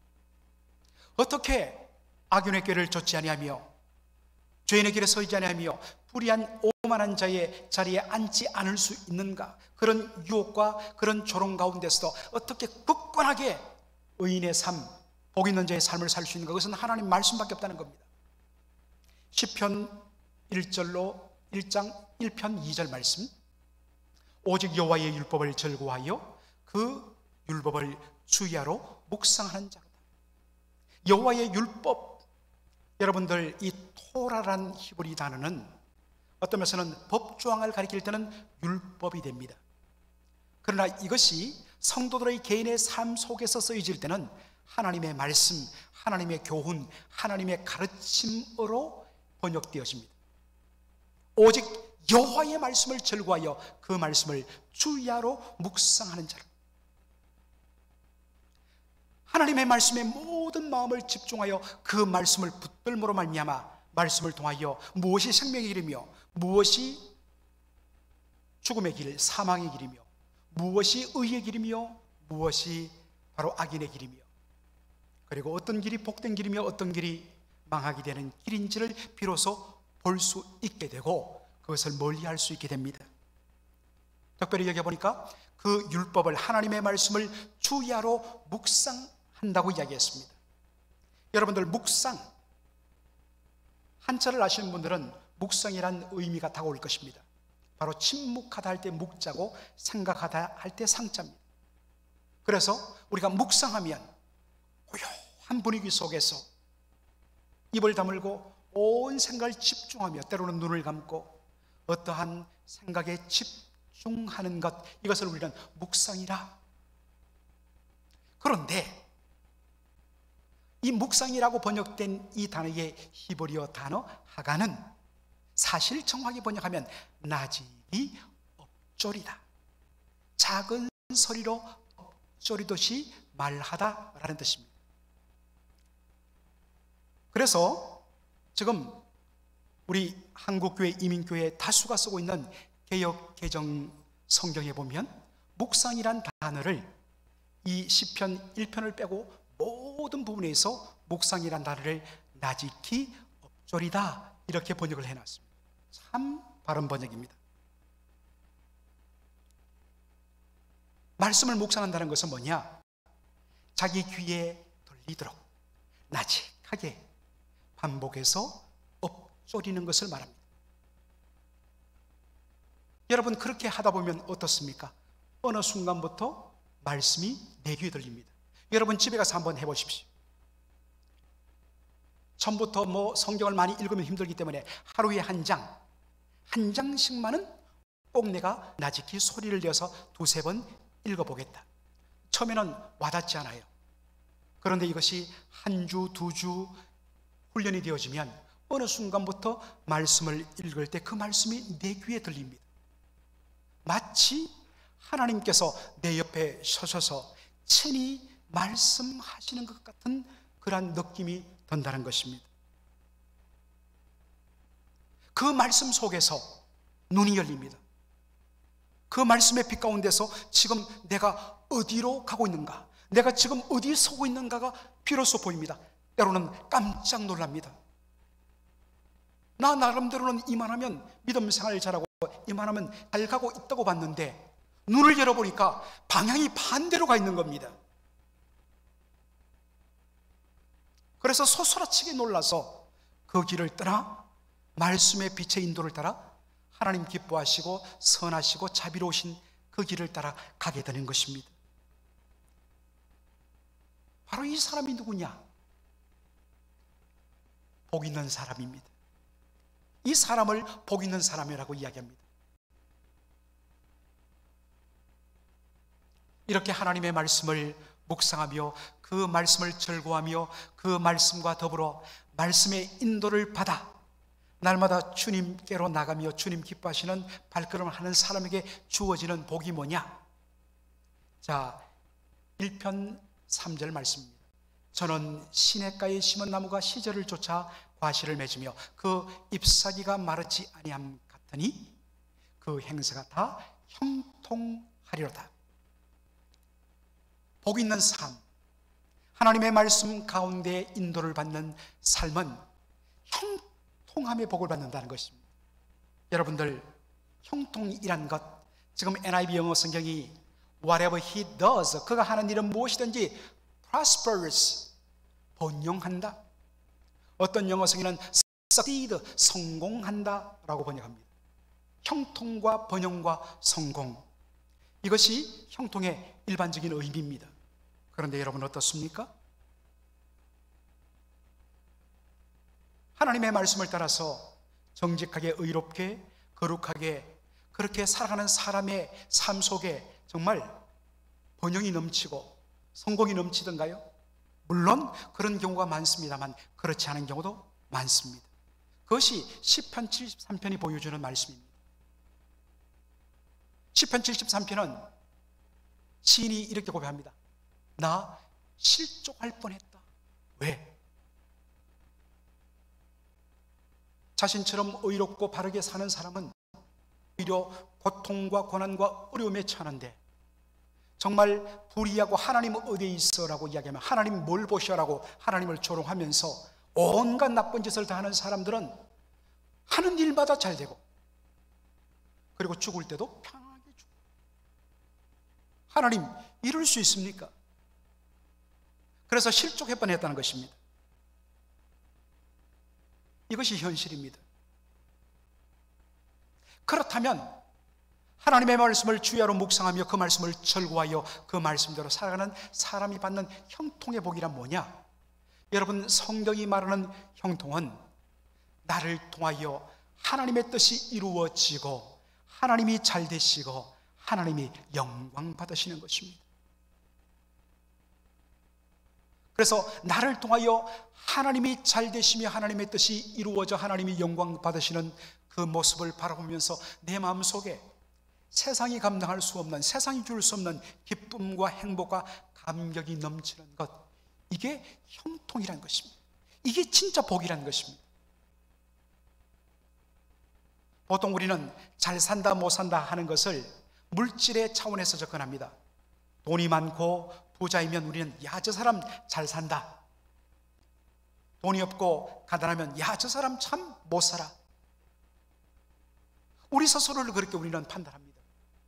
어떻게 악인의 길을 좇지 아니하며 죄인의 길에 서지 아니하며 불의한 오만한 자의 자리에 앉지 않을 수 있는가? 그런 유혹과 그런 조롱 가운데서도 어떻게 굳건하게 의인의 삶, 복 있는 자의 삶을 살 수 있는가? 그것은 하나님 말씀밖에 없다는 겁니다. 시편 일 절로 일 장 일 편 이 절 말씀, 오직 여호와의 율법을 즐거워하여 그 율법을 주야로 묵상하는 자로다. 여호와의 율법, 여러분들 이 토라란 히브리 단어는 어떤 면에서는 법조항을 가리킬 때는 율법이 됩니다. 그러나 이것이 성도들의 개인의 삶 속에서 쓰여질 때는 하나님의 말씀, 하나님의 교훈, 하나님의 가르침으로 번역되어집니다. 오직 여호와의 말씀을 즐거워하여 그 말씀을 주야로 묵상하는 자로, 하나님의 말씀에 모든 마음을 집중하여 그 말씀을 붙들므로 말미암아 말씀을 통하여 무엇이 생명의 길이며 무엇이 죽음의 길, 사망의 길이며 무엇이 의의 길이며 무엇이 바로 악인의 길이며 그리고 어떤 길이 복된 길이며 어떤 길이 망하게 되는 길인지를 비로소 볼 수 있게 되고 그것을 멀리할 수 있게 됩니다. 특별히 여기 보니까 그 율법을, 하나님의 말씀을 주야로 묵상한다고 이야기했습니다. 여러분들 묵상, 한자를 아시는 분들은 묵상이란 의미가 다가올 것입니다. 바로 침묵하다 할 때 묵자고 생각하다 할 때 상자입니다. 그래서 우리가 묵상하면 고요한 분위기 속에서 입을 다물고 온 생각을 집중하며 때로는 눈을 감고 어떠한 생각에 집중하는 것, 이것을 우리는 묵상이라. 그런데 이 묵상이라고 번역된 이 단어의 히브리어 단어 하가는 사실 정확히 번역하면 나직이 엎조리다, 작은 소리로 엎조리듯이 말하다 라는 뜻입니다. 그래서 지금 우리 한국교회, 이민교회 다수가 쓰고 있는 개역 개정 성경에 보면 묵상이란 단어를 이 시편 일 편을 빼고 모든 부분에서 묵상이란 단어를 나직히 엎조리다 이렇게 번역을 해놨습니다. 참 바른 번역입니다. 말씀을 묵상한다는 것은 뭐냐? 자기 귀에 들리도록 나직하게 반복해서 엎조리는 것을 말합니다. 여러분, 그렇게 하다 보면 어떻습니까? 어느 순간부터 말씀이 내 귀에 들립니다. 여러분 집에 가서 한번 해보십시오. 처음부터 뭐 성경을 많이 읽으면 힘들기 때문에 하루에 한 장, 한 장씩만은 꼭 내가 나직히 소리를 내서 두세 번 읽어보겠다. 처음에는 와닿지 않아요. 그런데 이것이 한 주, 두 주 훈련이 되어지면 어느 순간부터 말씀을 읽을 때 그 말씀이 내 귀에 들립니다. 마치 하나님께서 내 옆에 서셔서 친히 말씀하시는 것 같은 그러한 느낌이 든다는 것입니다. 그 말씀 속에서 눈이 열립니다. 그 말씀의 빛 가운데서 지금 내가 어디로 가고 있는가, 내가 지금 어디에 서고 있는가가 비로소 보입니다. 때로는 깜짝 놀랍니다. 나 나름대로는 이만하면 믿음 생활 잘하고 이만하면 잘 가고 있다고 봤는데 눈을 열어보니까 방향이 반대로 가 있는 겁니다. 그래서 소스라치게 놀라서 그 길을 떠나 말씀의 빛의 인도를 따라 하나님 기뻐하시고 선하시고 자비로우신 그 길을 따라 가게 되는 것입니다. 바로 이 사람이 누구냐? 복 있는 사람입니다. 이 사람을 복 있는 사람이라고 이야기합니다. 이렇게 하나님의 말씀을 묵상하며 그 말씀을 즐거워하며 그 말씀과 더불어 말씀의 인도를 받아 날마다 주님께로 나가며 주님 기뻐하시는 발걸음을 하는 사람에게 주어지는 복이 뭐냐? 자, 일 편 삼 절 말씀입니다. 저는 시냇가에 심은 나무가 시절을 쫓아 과실을 맺으며 그 잎사귀가 마르지 아니함 같으니 그 행사가 다 형통하리로다. 복 있는 삶, 하나님의 말씀 가운데 인도를 받는 삶은 형통함의 복을 받는다는 것입니다. 여러분들, 형통이란 것, 지금 엔 아이 비 영어 성경이 whatever he does, 그가 하는 일은 무엇이든지 prosperous, 번영한다. 어떤 영어 성경은 succeed, 성공한다 라고 번역합니다. 형통과 번영과 성공, 이것이 형통의 일반적인 의미입니다. 그런데 여러분 어떻습니까? 하나님의 말씀을 따라서 정직하게, 의롭게, 거룩하게 그렇게 살아가는 사람의 삶 속에 정말 번영이 넘치고 성공이 넘치던가요? 물론 그런 경우가 많습니다만 그렇지 않은 경우도 많습니다. 그것이 시편 칠십삼 편이 보여주는 말씀입니다. 시편 칠십삼 편은 시인이 이렇게 고백합니다. 나 실족할 뻔했다. 왜? 자신처럼 의롭고 바르게 사는 사람은 오히려 고통과 고난과 어려움에 처하는데 정말 불의하고 하나님 어디에 있어라고 이야기하면 하나님 뭘 보셔라고 하나님을 조롱하면서 온갖 나쁜 짓을 다 하는 사람들은 하는 일마다 잘 되고 그리고 죽을 때도 편하게 죽고. 하나님 이럴 수 있습니까? 그래서 실족할 뻔했다는 것입니다. 이것이 현실입니다. 그렇다면 하나님의 말씀을 주야로 묵상하며 그 말씀을 절구하여 그 말씀대로 살아가는 사람이 받는 형통의 복이란 뭐냐? 여러분, 성경이 말하는 형통은 나를 통하여 하나님의 뜻이 이루어지고 하나님이 잘 되시고 하나님이 영광 받으시는 것입니다. 그래서 나를 통하여 하나님이 잘 되시며 하나님의 뜻이 이루어져 하나님이 영광 받으시는 그 모습을 바라보면서 내 마음속에 세상이 감당할 수 없는, 세상이 줄 수 없는 기쁨과 행복과 감격이 넘치는 것, 이게 형통이라는 것입니다. 이게 진짜 복이라는 것입니다. 보통 우리는 잘 산다 못 산다 하는 것을 물질의 차원에서 접근합니다. 돈이 많고 부자이면 우리는 야, 저 사람 잘 산다. 돈이 없고 가난하면 야, 저 사람 참 못 살아. 우리 스스로를 그렇게 우리는 판단합니다.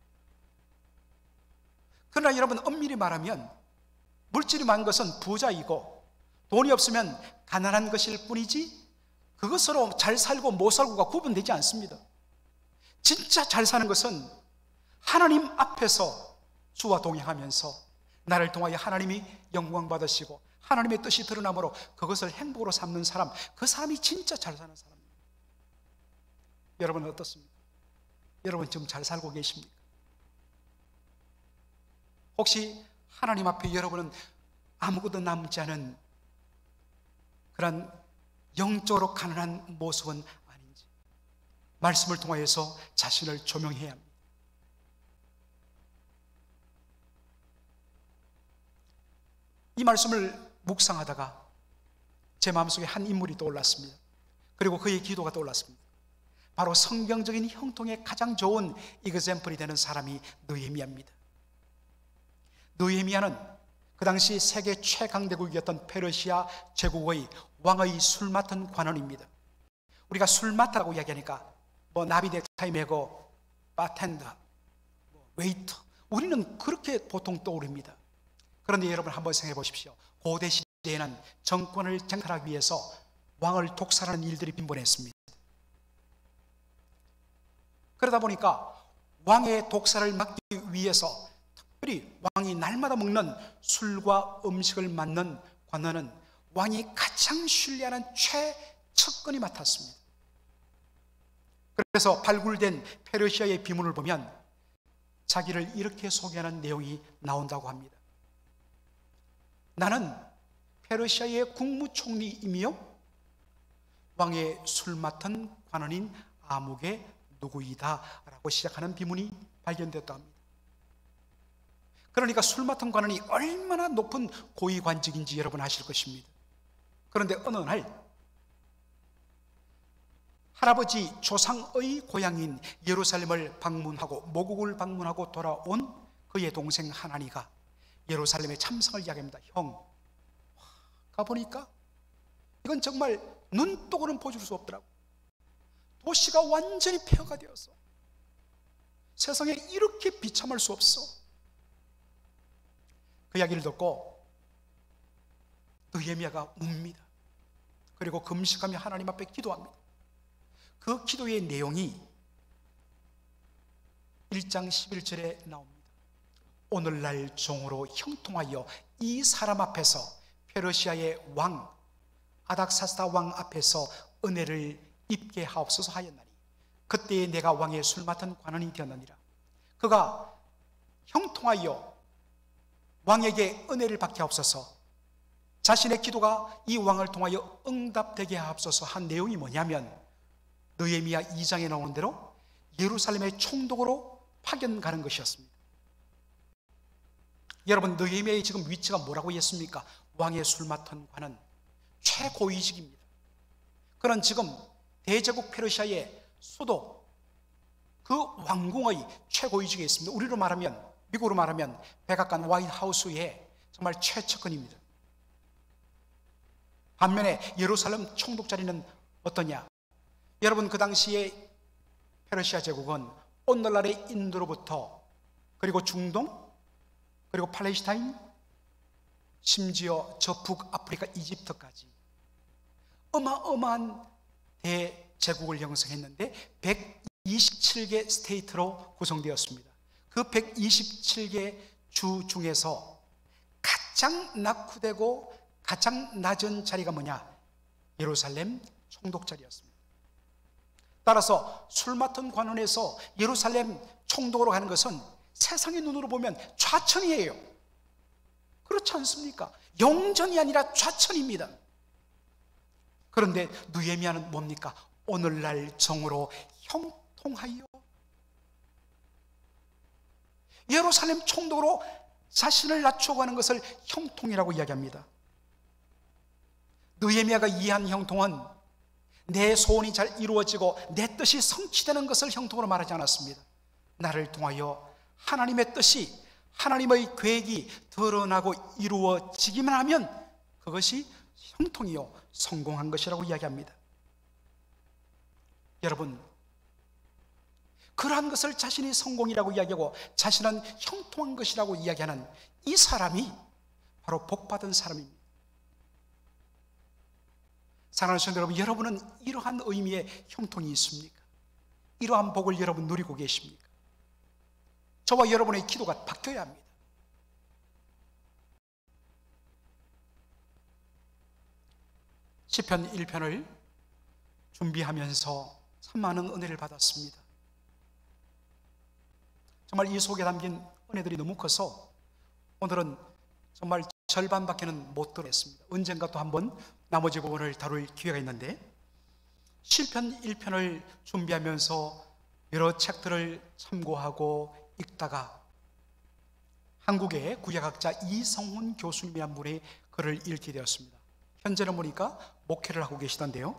그러나 여러분, 엄밀히 말하면 물질이 많은 것은 부자이고 돈이 없으면 가난한 것일 뿐이지 그것으로 잘 살고 못 살고가 구분되지 않습니다. 진짜 잘 사는 것은 하나님 앞에서 주와 동행하면서 나를 통하여 하나님이 영광 받으시고 하나님의 뜻이 드러나므로 그것을 행복으로 삼는 사람, 그 사람이 진짜 잘 사는 사람입니다. 여러분은 어떻습니까? 여러분 지금 잘 살고 계십니까? 혹시 하나님 앞에 여러분은 아무것도 남지 않은 그런 영적으로 가난한 모습은 아닌지 말씀을 통하여서 자신을 조명해야 합니다. 이 말씀을 묵상하다가 제 마음속에 한 인물이 떠올랐습니다. 그리고 그의 기도가 떠올랐습니다. 바로 성경적인 형통의 가장 좋은 이그젬플이 되는 사람이 느헤미야입니다. 느헤미야는 그 당시 세계 최강대국이었던 페르시아 제국의 왕의 술 맡은 관원입니다. 우리가 술 맡다라고 이야기하니까 뭐 나비 넥타이 메고 바텐더, 뭐 웨이터, 우리는 그렇게 보통 떠오릅니다. 그런데 여러분 한번 생각해 보십시오. 고대 시대에는 정권을 쟁탈하기 위해서 왕을 독살하는 일들이 빈번했습니다. 그러다 보니까 왕의 독살을 막기 위해서 특별히 왕이 날마다 먹는 술과 음식을 맡는 관원은 왕이 가장 신뢰하는 최측근이 맡았습니다. 그래서 발굴된 페르시아의 비문을 보면 자기를 이렇게 소개하는 내용이 나온다고 합니다. 나는 페르시아의 국무총리이며 왕의 술 맡은 관원인 아묵의 누구이다 라고 시작하는 비문이 발견됐다고 합니다. 그러니까 술 맡은 관원이 얼마나 높은 고위관직인지 여러분 아실 것입니다. 그런데 어느 날 할아버지 조상의 고향인 예루살렘을 방문하고 모국을 방문하고 돌아온 그의 동생 하나니가 예루살렘에 참석을 이야기합니다. 형, 가보니까 이건 정말 눈독으로는 보여줄 수 없더라고. 도시가 완전히 폐허가 되었어. 세상에 이렇게 비참할 수 없어. 그 이야기를 듣고 느헤미야가 웁니다. 그리고 금식하며 하나님 앞에 기도합니다. 그 기도의 내용이 일 장 십일 절에 나옵니다. 오늘날 종으로 형통하여 이 사람 앞에서 페르시아의 왕 아닥사스다 왕 앞에서 은혜를 입게 하옵소서 하였나니 그때에 내가 왕의 술 맡은 관원이 되었느니라. 그가 형통하여 왕에게 은혜를 받게 하옵소서, 자신의 기도가 이 왕을 통하여 응답되게 하옵소서 한 내용이 뭐냐면 느헤미야 이 장에 나오는 대로 예루살렘의 총독으로 파견 가는 것이었습니다. 여러분, 느헤미야의 지금 위치가 뭐라고 했습니까? 왕의 술 맡은 관은 최고위직입니다. 그는 지금 대제국 페르시아의 수도 그 왕궁의 최고위직에 있습니다. 우리로 말하면, 미국으로 말하면 백악관 화이트하우스의 정말 최측근입니다. 반면에 예루살렘 총독 자리는 어떠냐? 여러분, 그 당시에 페르시아 제국은 오늘날의 인도로부터 그리고 중동 그리고 팔레스타인 심지어 저 북아프리카 이집트까지 어마어마한 대제국을 형성했는데 백이십 백이십칠 개 스테이트로 구성되었습니다. 그 백이십칠 개 주 중에서 가장 낙후되고 가장 낮은 자리가 뭐냐? 예루살렘 총독자리였습니다. 따라서 술 맡은 관원에서 예루살렘 총독으로 가는 것은 세상의 눈으로 보면 좌천이에요. 그렇지 않습니까? 영전이 아니라 좌천입니다. 그런데 느헤미야는 뭡니까? 오늘날 정으로 형통하여 예루살렘 총독으로 자신을 낮춰가는 것을 형통이라고 이야기합니다. 느헤미야가 이해한 형통은 내 소원이 잘 이루어지고 내 뜻이 성취되는 것을 형통으로 말하지 않았습니다. 나를 통하여 하나님의 뜻이, 하나님의 계획이 드러나고 이루어지기만 하면 그것이 형통이요 성공한 것이라고 이야기합니다. 여러분, 그러한 것을 자신이 성공이라고 이야기하고 자신은 형통한 것이라고 이야기하는 이 사람이 바로 복받은 사람입니다. 사랑하는 성도 여러분, 여러분은 이러한 의미의 형통이 있습니까? 이러한 복을 여러분 누리고 계십니까? 저와 여러분의 기도가 바뀌어야 합니다. 시편 일 편을 준비하면서 참 많은 은혜를 받았습니다. 정말 이 속에 담긴 은혜들이 너무 커서 오늘은 정말 절반밖에는 못 들었습니다. 언젠가 또 한번 나머지 부분을 다룰 기회가 있는데, 시편 일 편을 준비하면서 여러 책들을 참고하고 읽다가 한국의 구약학자 이성훈 교수님이란 분의 글을 읽게 되었습니다. 현재는 보니까 목회를 하고 계시던데요,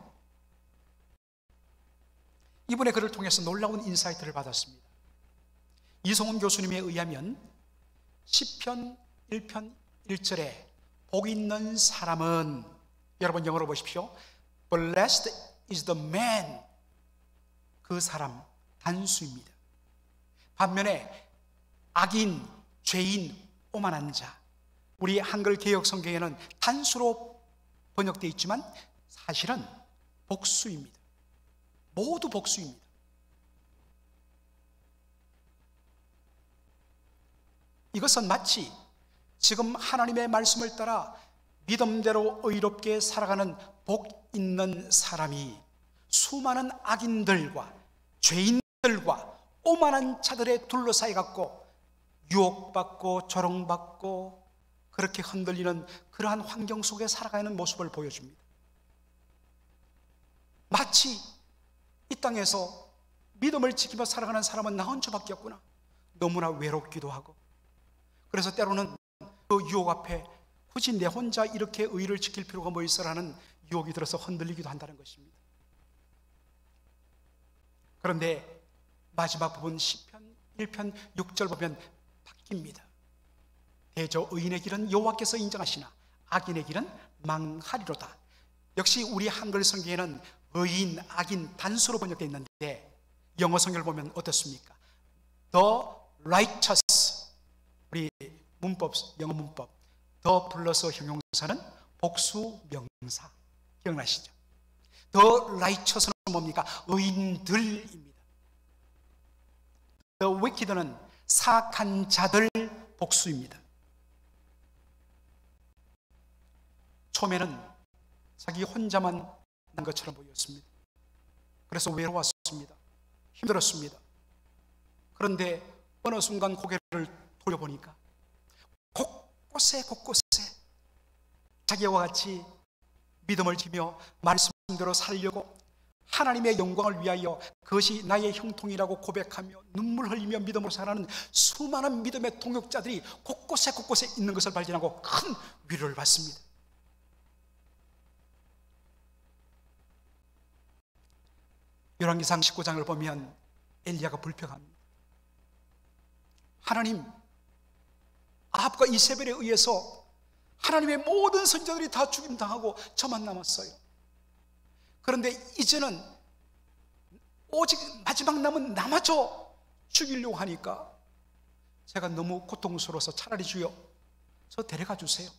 이분의 글을 통해서 놀라운 인사이트를 받았습니다. 이성훈 교수님에 의하면 시편 일 편 일 절에 복 있는 사람은, 여러분 영어로 보십시오. Blessed is the man. 그 사람, 단수입니다. 반면에 악인, 죄인, 오만한 자, 우리 한글 개역 성경에는 단수로 번역되어 있지만 사실은 복수입니다. 모두 복수입니다. 이것은 마치 지금 하나님의 말씀을 따라 믿음대로 의롭게 살아가는 복 있는 사람이 수많은 악인들과 죄인들과 오만한 자들에 둘러싸여 갖고 유혹받고 조롱받고 그렇게 흔들리는 그러한 환경 속에 살아가는 모습을 보여줍니다. 마치 이 땅에서 믿음을 지키며 살아가는 사람은 나 혼자밖에 없구나, 너무나 외롭기도 하고, 그래서 때로는 그 유혹 앞에 굳이 내 혼자 이렇게 의를 지킬 필요가 뭐 있어라는 유혹이 들어서 흔들리기도 한다는 것입니다. 그런데 마지막 부분 시편 일 편 육 절 보면 바뀝니다. 대저 의인의 길은 여호와께서 인정하시나 악인의 길은 망하리로다. 역시 우리 한글 성경에는 의인, 악인 단수로 번역되어 있는데 영어 성경을 보면 어떻습니까? The righteous, 우리 문법, 영어 문법, the 플러스 형용사는 복수 명사, 기억나시죠? The righteous는 뭡니까? 의인들입니다. The wicked는 사악한 자들 복수입니다. 처음에는 자기 혼자만 난 것처럼 보였습니다. 그래서 외로웠습니다. 힘들었습니다. 그런데 어느 순간 고개를 돌려보니까 곳곳에 곳곳에 자기와 같이 믿음을 지며 말씀대로 살려고 하나님의 영광을 위하여 그것이 나의 형통이라고 고백하며 눈물 흘리며 믿음으로 살아가는 수많은 믿음의 동역자들이 곳곳에 곳곳에 있는 것을 발견하고 큰 위로를 받습니다. 열왕기상 십구 장을 보면 엘리야가 불평합니다. 하나님, 아합과 이세벨에 의해서 하나님의 모든 선지자들이 다 죽임당하고 저만 남았어요. 그런데 이제는 오직 마지막 남은 나마저 죽이려고 하니까 제가 너무 고통스러워서 차라리 주여 저 데려가 주세요.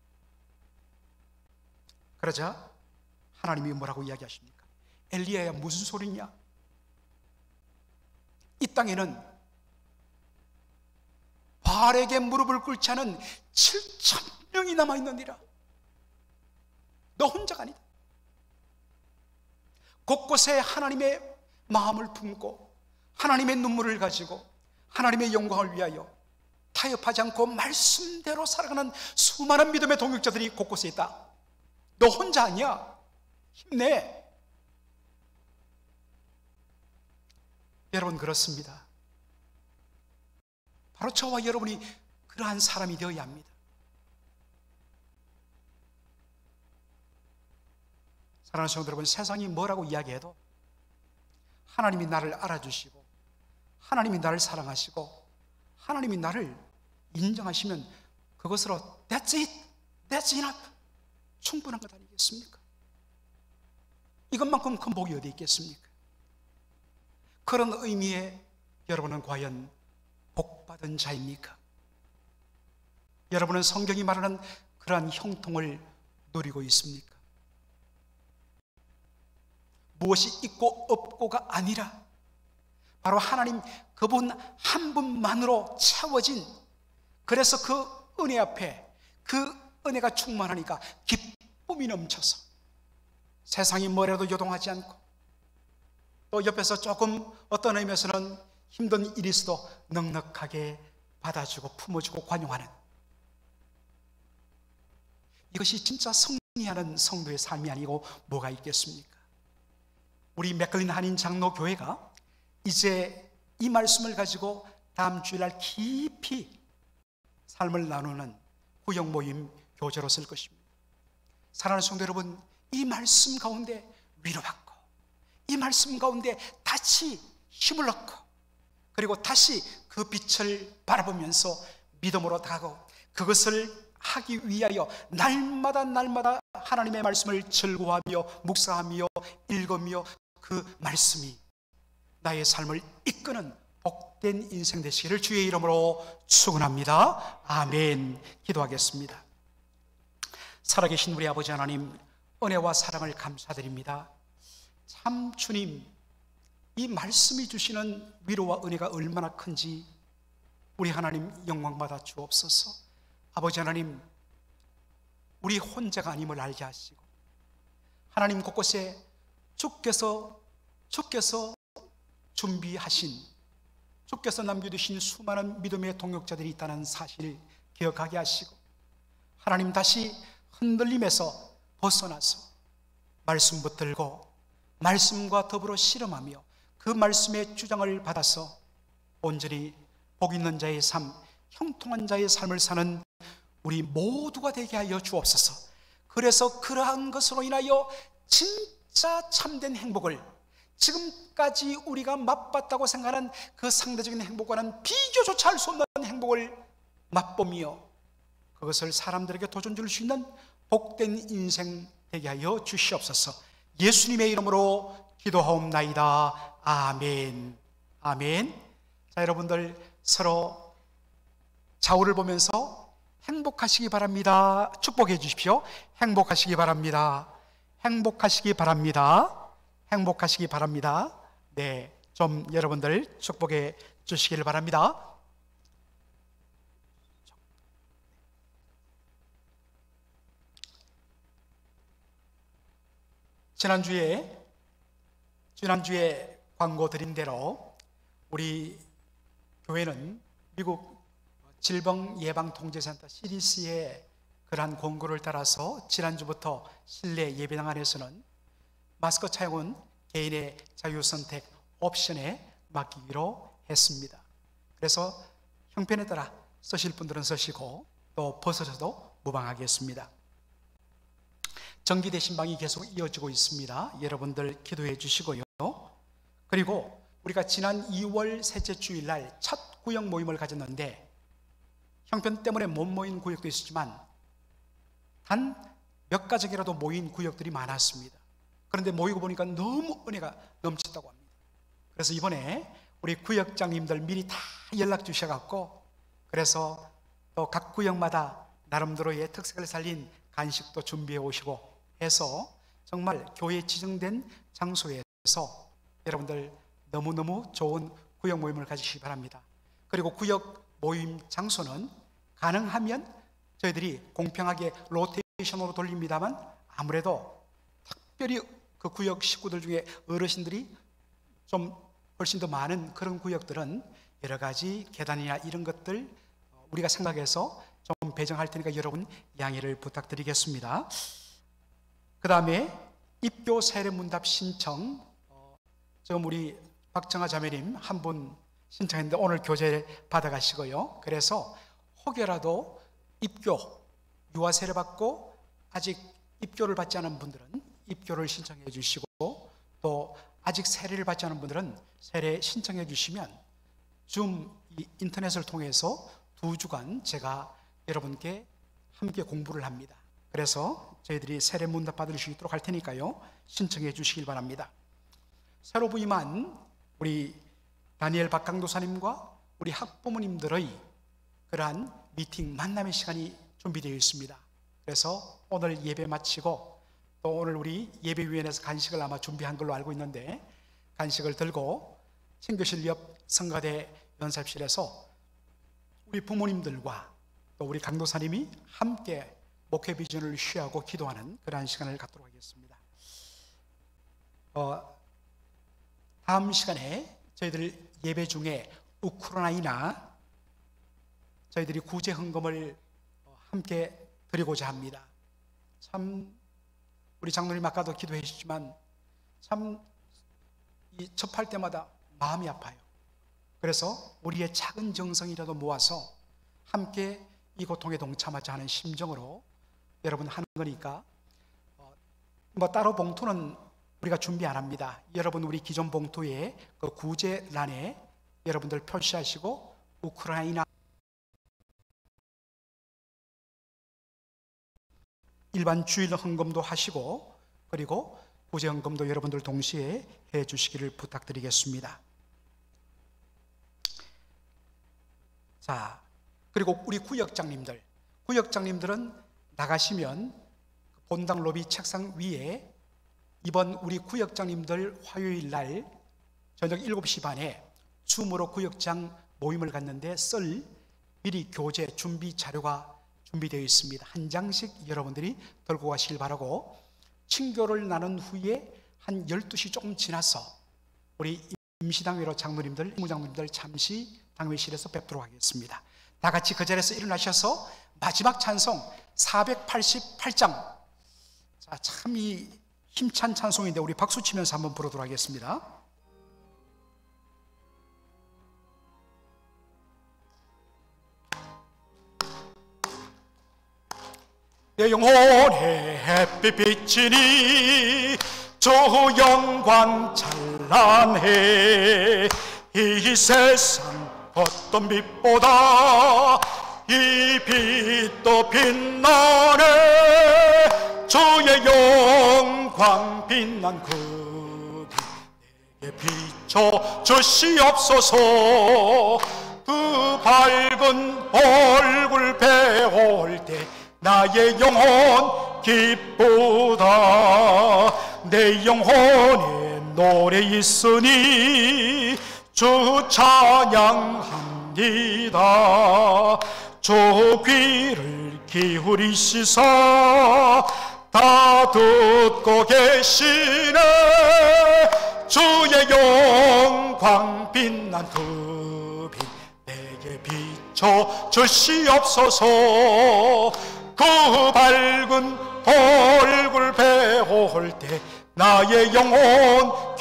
그러자 하나님이 뭐라고 이야기하십니까? 엘리야야, 무슨 소리냐? 이 땅에는 바알에게 무릎을 꿇지 않은 칠천 명이 남아있느니라. 너 혼자가 아니다. 곳곳에 하나님의 마음을 품고 하나님의 눈물을 가지고 하나님의 영광을 위하여 타협하지 않고 말씀대로 살아가는 수많은 믿음의 동역자들이 곳곳에 있다. 너 혼자 아니야. 힘내. 여러분, 그렇습니다. 바로 저와 여러분이 그러한 사람이 되어야 합니다. 사랑하는 성도 여러분, 세상이 뭐라고 이야기해도 하나님이 나를 알아주시고 하나님이 나를 사랑하시고 하나님이 나를 인정하시면 그것으로 That's it, that's enough, 충분한 것 아니겠습니까? 이것만큼 큰 복이 어디 있겠습니까? 그런 의미에 여러분은 과연 복받은 자입니까? 여러분은 성경이 말하는 그러한 형통을 누리고 있습니까? 무엇이 있고 없고가 아니라 바로 하나님 그분 한 분만으로 채워진, 그래서 그 은혜 앞에 그 은혜가 충만하니까 기쁨이 넘쳐서 세상이 뭐래도 요동하지 않고, 또 옆에서 조금 어떤 의미에서는 힘든 일이 있어도 넉넉하게 받아주고 품어주고 관용하는, 이것이 진짜 승리하는 성도의 삶이 아니고 뭐가 있겠습니까? 우리 맥클린 한인 장로교회가 이제 이 말씀을 가지고 다음 주일날 깊이 삶을 나누는 구역 모임 교제로 쓸 것입니다. 사랑하는 성도 여러분, 이 말씀 가운데 위로받고 이 말씀 가운데 다시 힘을 얻고 그리고 다시 그 빛을 바라보면서 믿음으로 다가가고 그것을 하기 위하여 날마다 날마다 하나님의 말씀을 즐거워하며 묵상하며 읽으며 그 말씀이 나의 삶을 이끄는 복된 인생 되시기를 주의 이름으로 축원합니다. 아멘. 기도하겠습니다. 살아계신 우리 아버지 하나님, 은혜와 사랑을 감사드립니다. 참 주님, 이 말씀이 주시는 위로와 은혜가 얼마나 큰지 우리 하나님 영광받아 주옵소서. 아버지 하나님, 우리 혼자가 아님을 알게 하시고 하나님 곳곳에 주께서 주께서 준비하신, 주께서 남겨두신 수많은 믿음의 동역자들이 있다는 사실을 기억하게 하시고 하나님 다시 흔들림에서 벗어나서 말씀 붙들고 말씀과 더불어 실험하며 그 말씀의 주장을 받아서 온전히 복 있는 자의 삶, 형통한 자의 삶을 사는 우리 모두가 되게 하여 주옵소서. 그래서 그러한 것으로 인하여 진짜 참된 행복을, 지금까지 우리가 맛봤다고 생각하는 그 상대적인 행복과는 비교조차 할 수 없는 행복을 맛보며 그것을 사람들에게 도전 줄 수 있는 복된 인생 되게 하여 주시옵소서. 예수님의 이름으로 기도하옵나이다. 아멘. 아멘. 자, 여러분들 서로 좌우를 보면서 행복하시기 바랍니다. 축복해 주십시오. 행복하시기 바랍니다. 행복하시기 바랍니다. 행복하시기 바랍니다. 네, 좀 여러분들 축복해 주시기를 바랍니다. 지난주에 지난주에 광고 드린 대로 우리 교회는 미국 질병예방통제센터 씨디씨의 그러한 권고를 따라서 지난주부터 실내 예배당 안에서는 마스크 착용은 개인의 자유선택 옵션에 맡기기로 했습니다. 그래서 형편에 따라 쓰실 분들은 쓰시고 또 벗으셔도 무방하겠습니다. 정기 대신방이 계속 이어지고 있습니다. 여러분들 기도해 주시고요. 그리고 우리가 지난 이월 셋째 주일날 첫 구역 모임을 가졌는데 형편 때문에 못 모인 구역도 있었지만 단 몇 가정이라도 모인 구역들이 많았습니다. 그런데 모이고 보니까 너무 은혜가 넘쳤다고 합니다. 그래서 이번에 우리 구역장님들 미리 다 연락 주셔갖고 그래서 또 각 구역마다 나름대로의 특색을 살린 간식도 준비해 오시고 해서 정말 교회에 지정된 장소에서 여러분들 너무너무 좋은 구역 모임을 가지시기 바랍니다. 그리고 구역 모임 장소는 가능하면 저희들이 공평하게 로테이션으로 돌립니다만 아무래도 특별히 그 구역 식구들 중에 어르신들이 좀 훨씬 더 많은 그런 구역들은 여러 가지 계단이나 이런 것들 우리가 생각해서 좀 배정할 테니까 여러분 양해를 부탁드리겠습니다. 그 다음에 입교 세례문답 신청, 어, 지금 우리 박정아 자매님 한 분 신청했는데 오늘 교재 받아가시고요. 그래서 혹여라도 입교, 유아 세례 받고 아직 입교를 받지 않은 분들은 입교를 신청해 주시고, 또 아직 세례를 받지 않은 분들은 세례 신청해 주시면 줌 인터넷을 통해서 두 주간 제가 여러분께 함께 공부를 합니다. 그래서 저희들이 세례 문답 받을 수 있도록 할 테니까요, 신청해 주시길 바랍니다. 새로 부임한 우리 다니엘 박강도사님과 우리 학부모님들의 그러한 미팅 만남의 시간이 준비되어 있습니다. 그래서 오늘 예배 마치고 또 오늘 우리 예배위원회에서 간식을 아마 준비한 걸로 알고 있는데, 간식을 들고 친교실 옆 성가대 연습실에서 우리 부모님들과 또 우리 강도사님이 함께 목회 비전을 쉬하고 기도하는 그러한 시간을 갖도록 하겠습니다. 어, 다음 시간에 저희들 예배 중에 우크라이나 저희들이 구제 헌금을 함께 드리고자 합니다. 참 우리 장로님 아까도 기도해 주시지만 참 이 접할 때마다 마음이 아파요. 그래서 우리의 작은 정성이라도 모아서 함께 이 고통에 동참하자 하는 심정으로 여러분 하는 거니까, 어, 뭐 따로 봉투는 우리가 준비 안 합니다. 여러분 우리 기존 봉투에 그 구제란에 여러분들 표시하시고 우크라이나 일반 주일 헌금도 하시고, 그리고 구제 헌금도 여러분들 동시에 해 주시기를 부탁드리겠습니다. 자, 그리고 우리 구역장님들, 구역장님들은 나가시면 본당 로비 책상 위에 이번 우리 구역장님들 화요일 날 저녁 일곱 시 반에 줌으로 구역장 모임을 갖는데 쓸 미리 교재 준비 자료가 준비되어 있습니다. 한 장씩 여러분들이 들고 가시길 바라고, 친교를 나눈 후에 한 열두 시 조금 지나서 우리 임시당회로 장로님들, 무장로님들 잠시 당회실에서 뵙도록 하겠습니다. 다 같이 그 자리에서 일어나셔서 마지막 찬송 사백팔십팔 장, 자, 참 이 힘찬 찬송인데 우리 박수 치면서 한번 부르도록 하겠습니다. 내 영혼의 햇빛 비치니 주 영광 찬란해. 이 세상 어떤 빛보다 이 빛도 빛나네. 주의 영광 빛난 그 빛 내게 비춰 주시옵소서. 그 밝은 얼굴 배울 때 나의 영혼 기쁘다. 내 영혼에 노래 있으니 주 찬양합니다. 주 귀를 기울이시사 다 듣고 계시네. 주의 영광 빛난 그 빛 내게 비춰 주시옵소서. 그 밝은 얼굴 배울 때 나의 영혼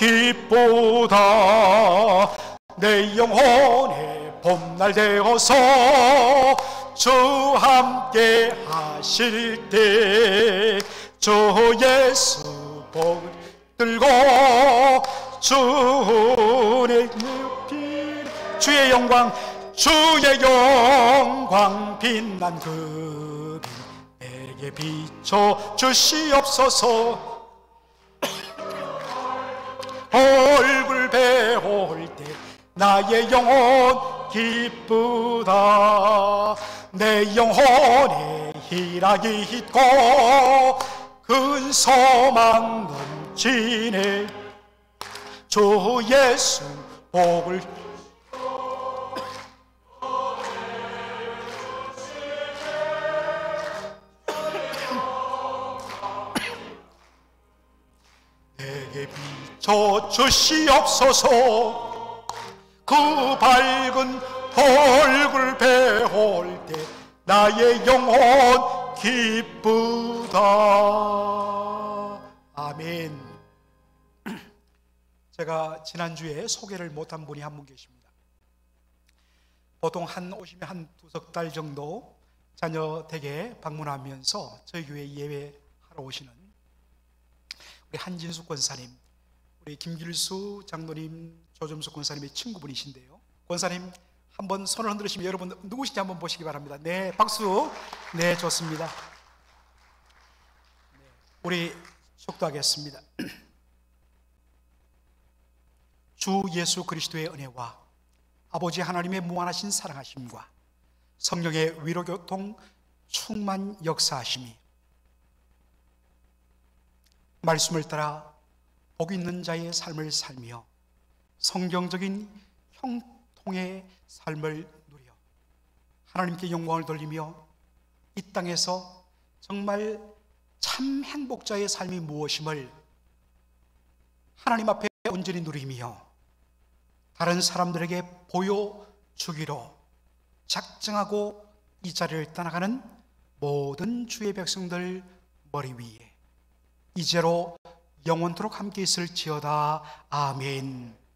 기쁘다. 내 영혼의 봄날 되어서 주 함께 하실 때 주 예수 복 들고 주의 주의 영광 주의 영광 빛난 그 빛 내게 비춰 주시옵소서. 얼굴 배울 때 나의 영혼 기쁘다. 내 영혼에 희락이 있고 큰 소망 넘치네. 주 예수 복을 내게 비춰 주시옵소서. 그 밝은 얼굴 배울 때 나의 영혼 기쁘다. 아멘. 제가 지난주에 소개를 못한 분이 한 분 계십니다. 보통 한 오시면 한 두석 달 정도 자녀 댁에 방문하면서 저희 교회 예배하러 오시는 우리 한진수 권사님, 우리 김길수 장로님, 조점수 권사님의 친구분이신데요. 권사님 한번 손을 흔들으시면 여러분 누구신지 한번 보시기 바랍니다. 네, 박수. 네, 좋습니다. 네, 우리 축도하겠습니다. 주 예수 그리스도의 은혜와 아버지 하나님의 무한하신 사랑하심과 성령의 위로교통 충만 역사하심이 말씀을 따라 복 있는 자의 삶을 살며 성경적인 형통의 삶을 누려 하나님께 영광을 돌리며 이 땅에서 정말 참 행복자의 삶이 무엇임을 하나님 앞에 온전히 누리며 다른 사람들에게 보여주기로 작정하고 이 자리를 떠나가는 모든 주의 백성들 머리 위에 이제로 영원토록 함께 있을지어다. 아멘.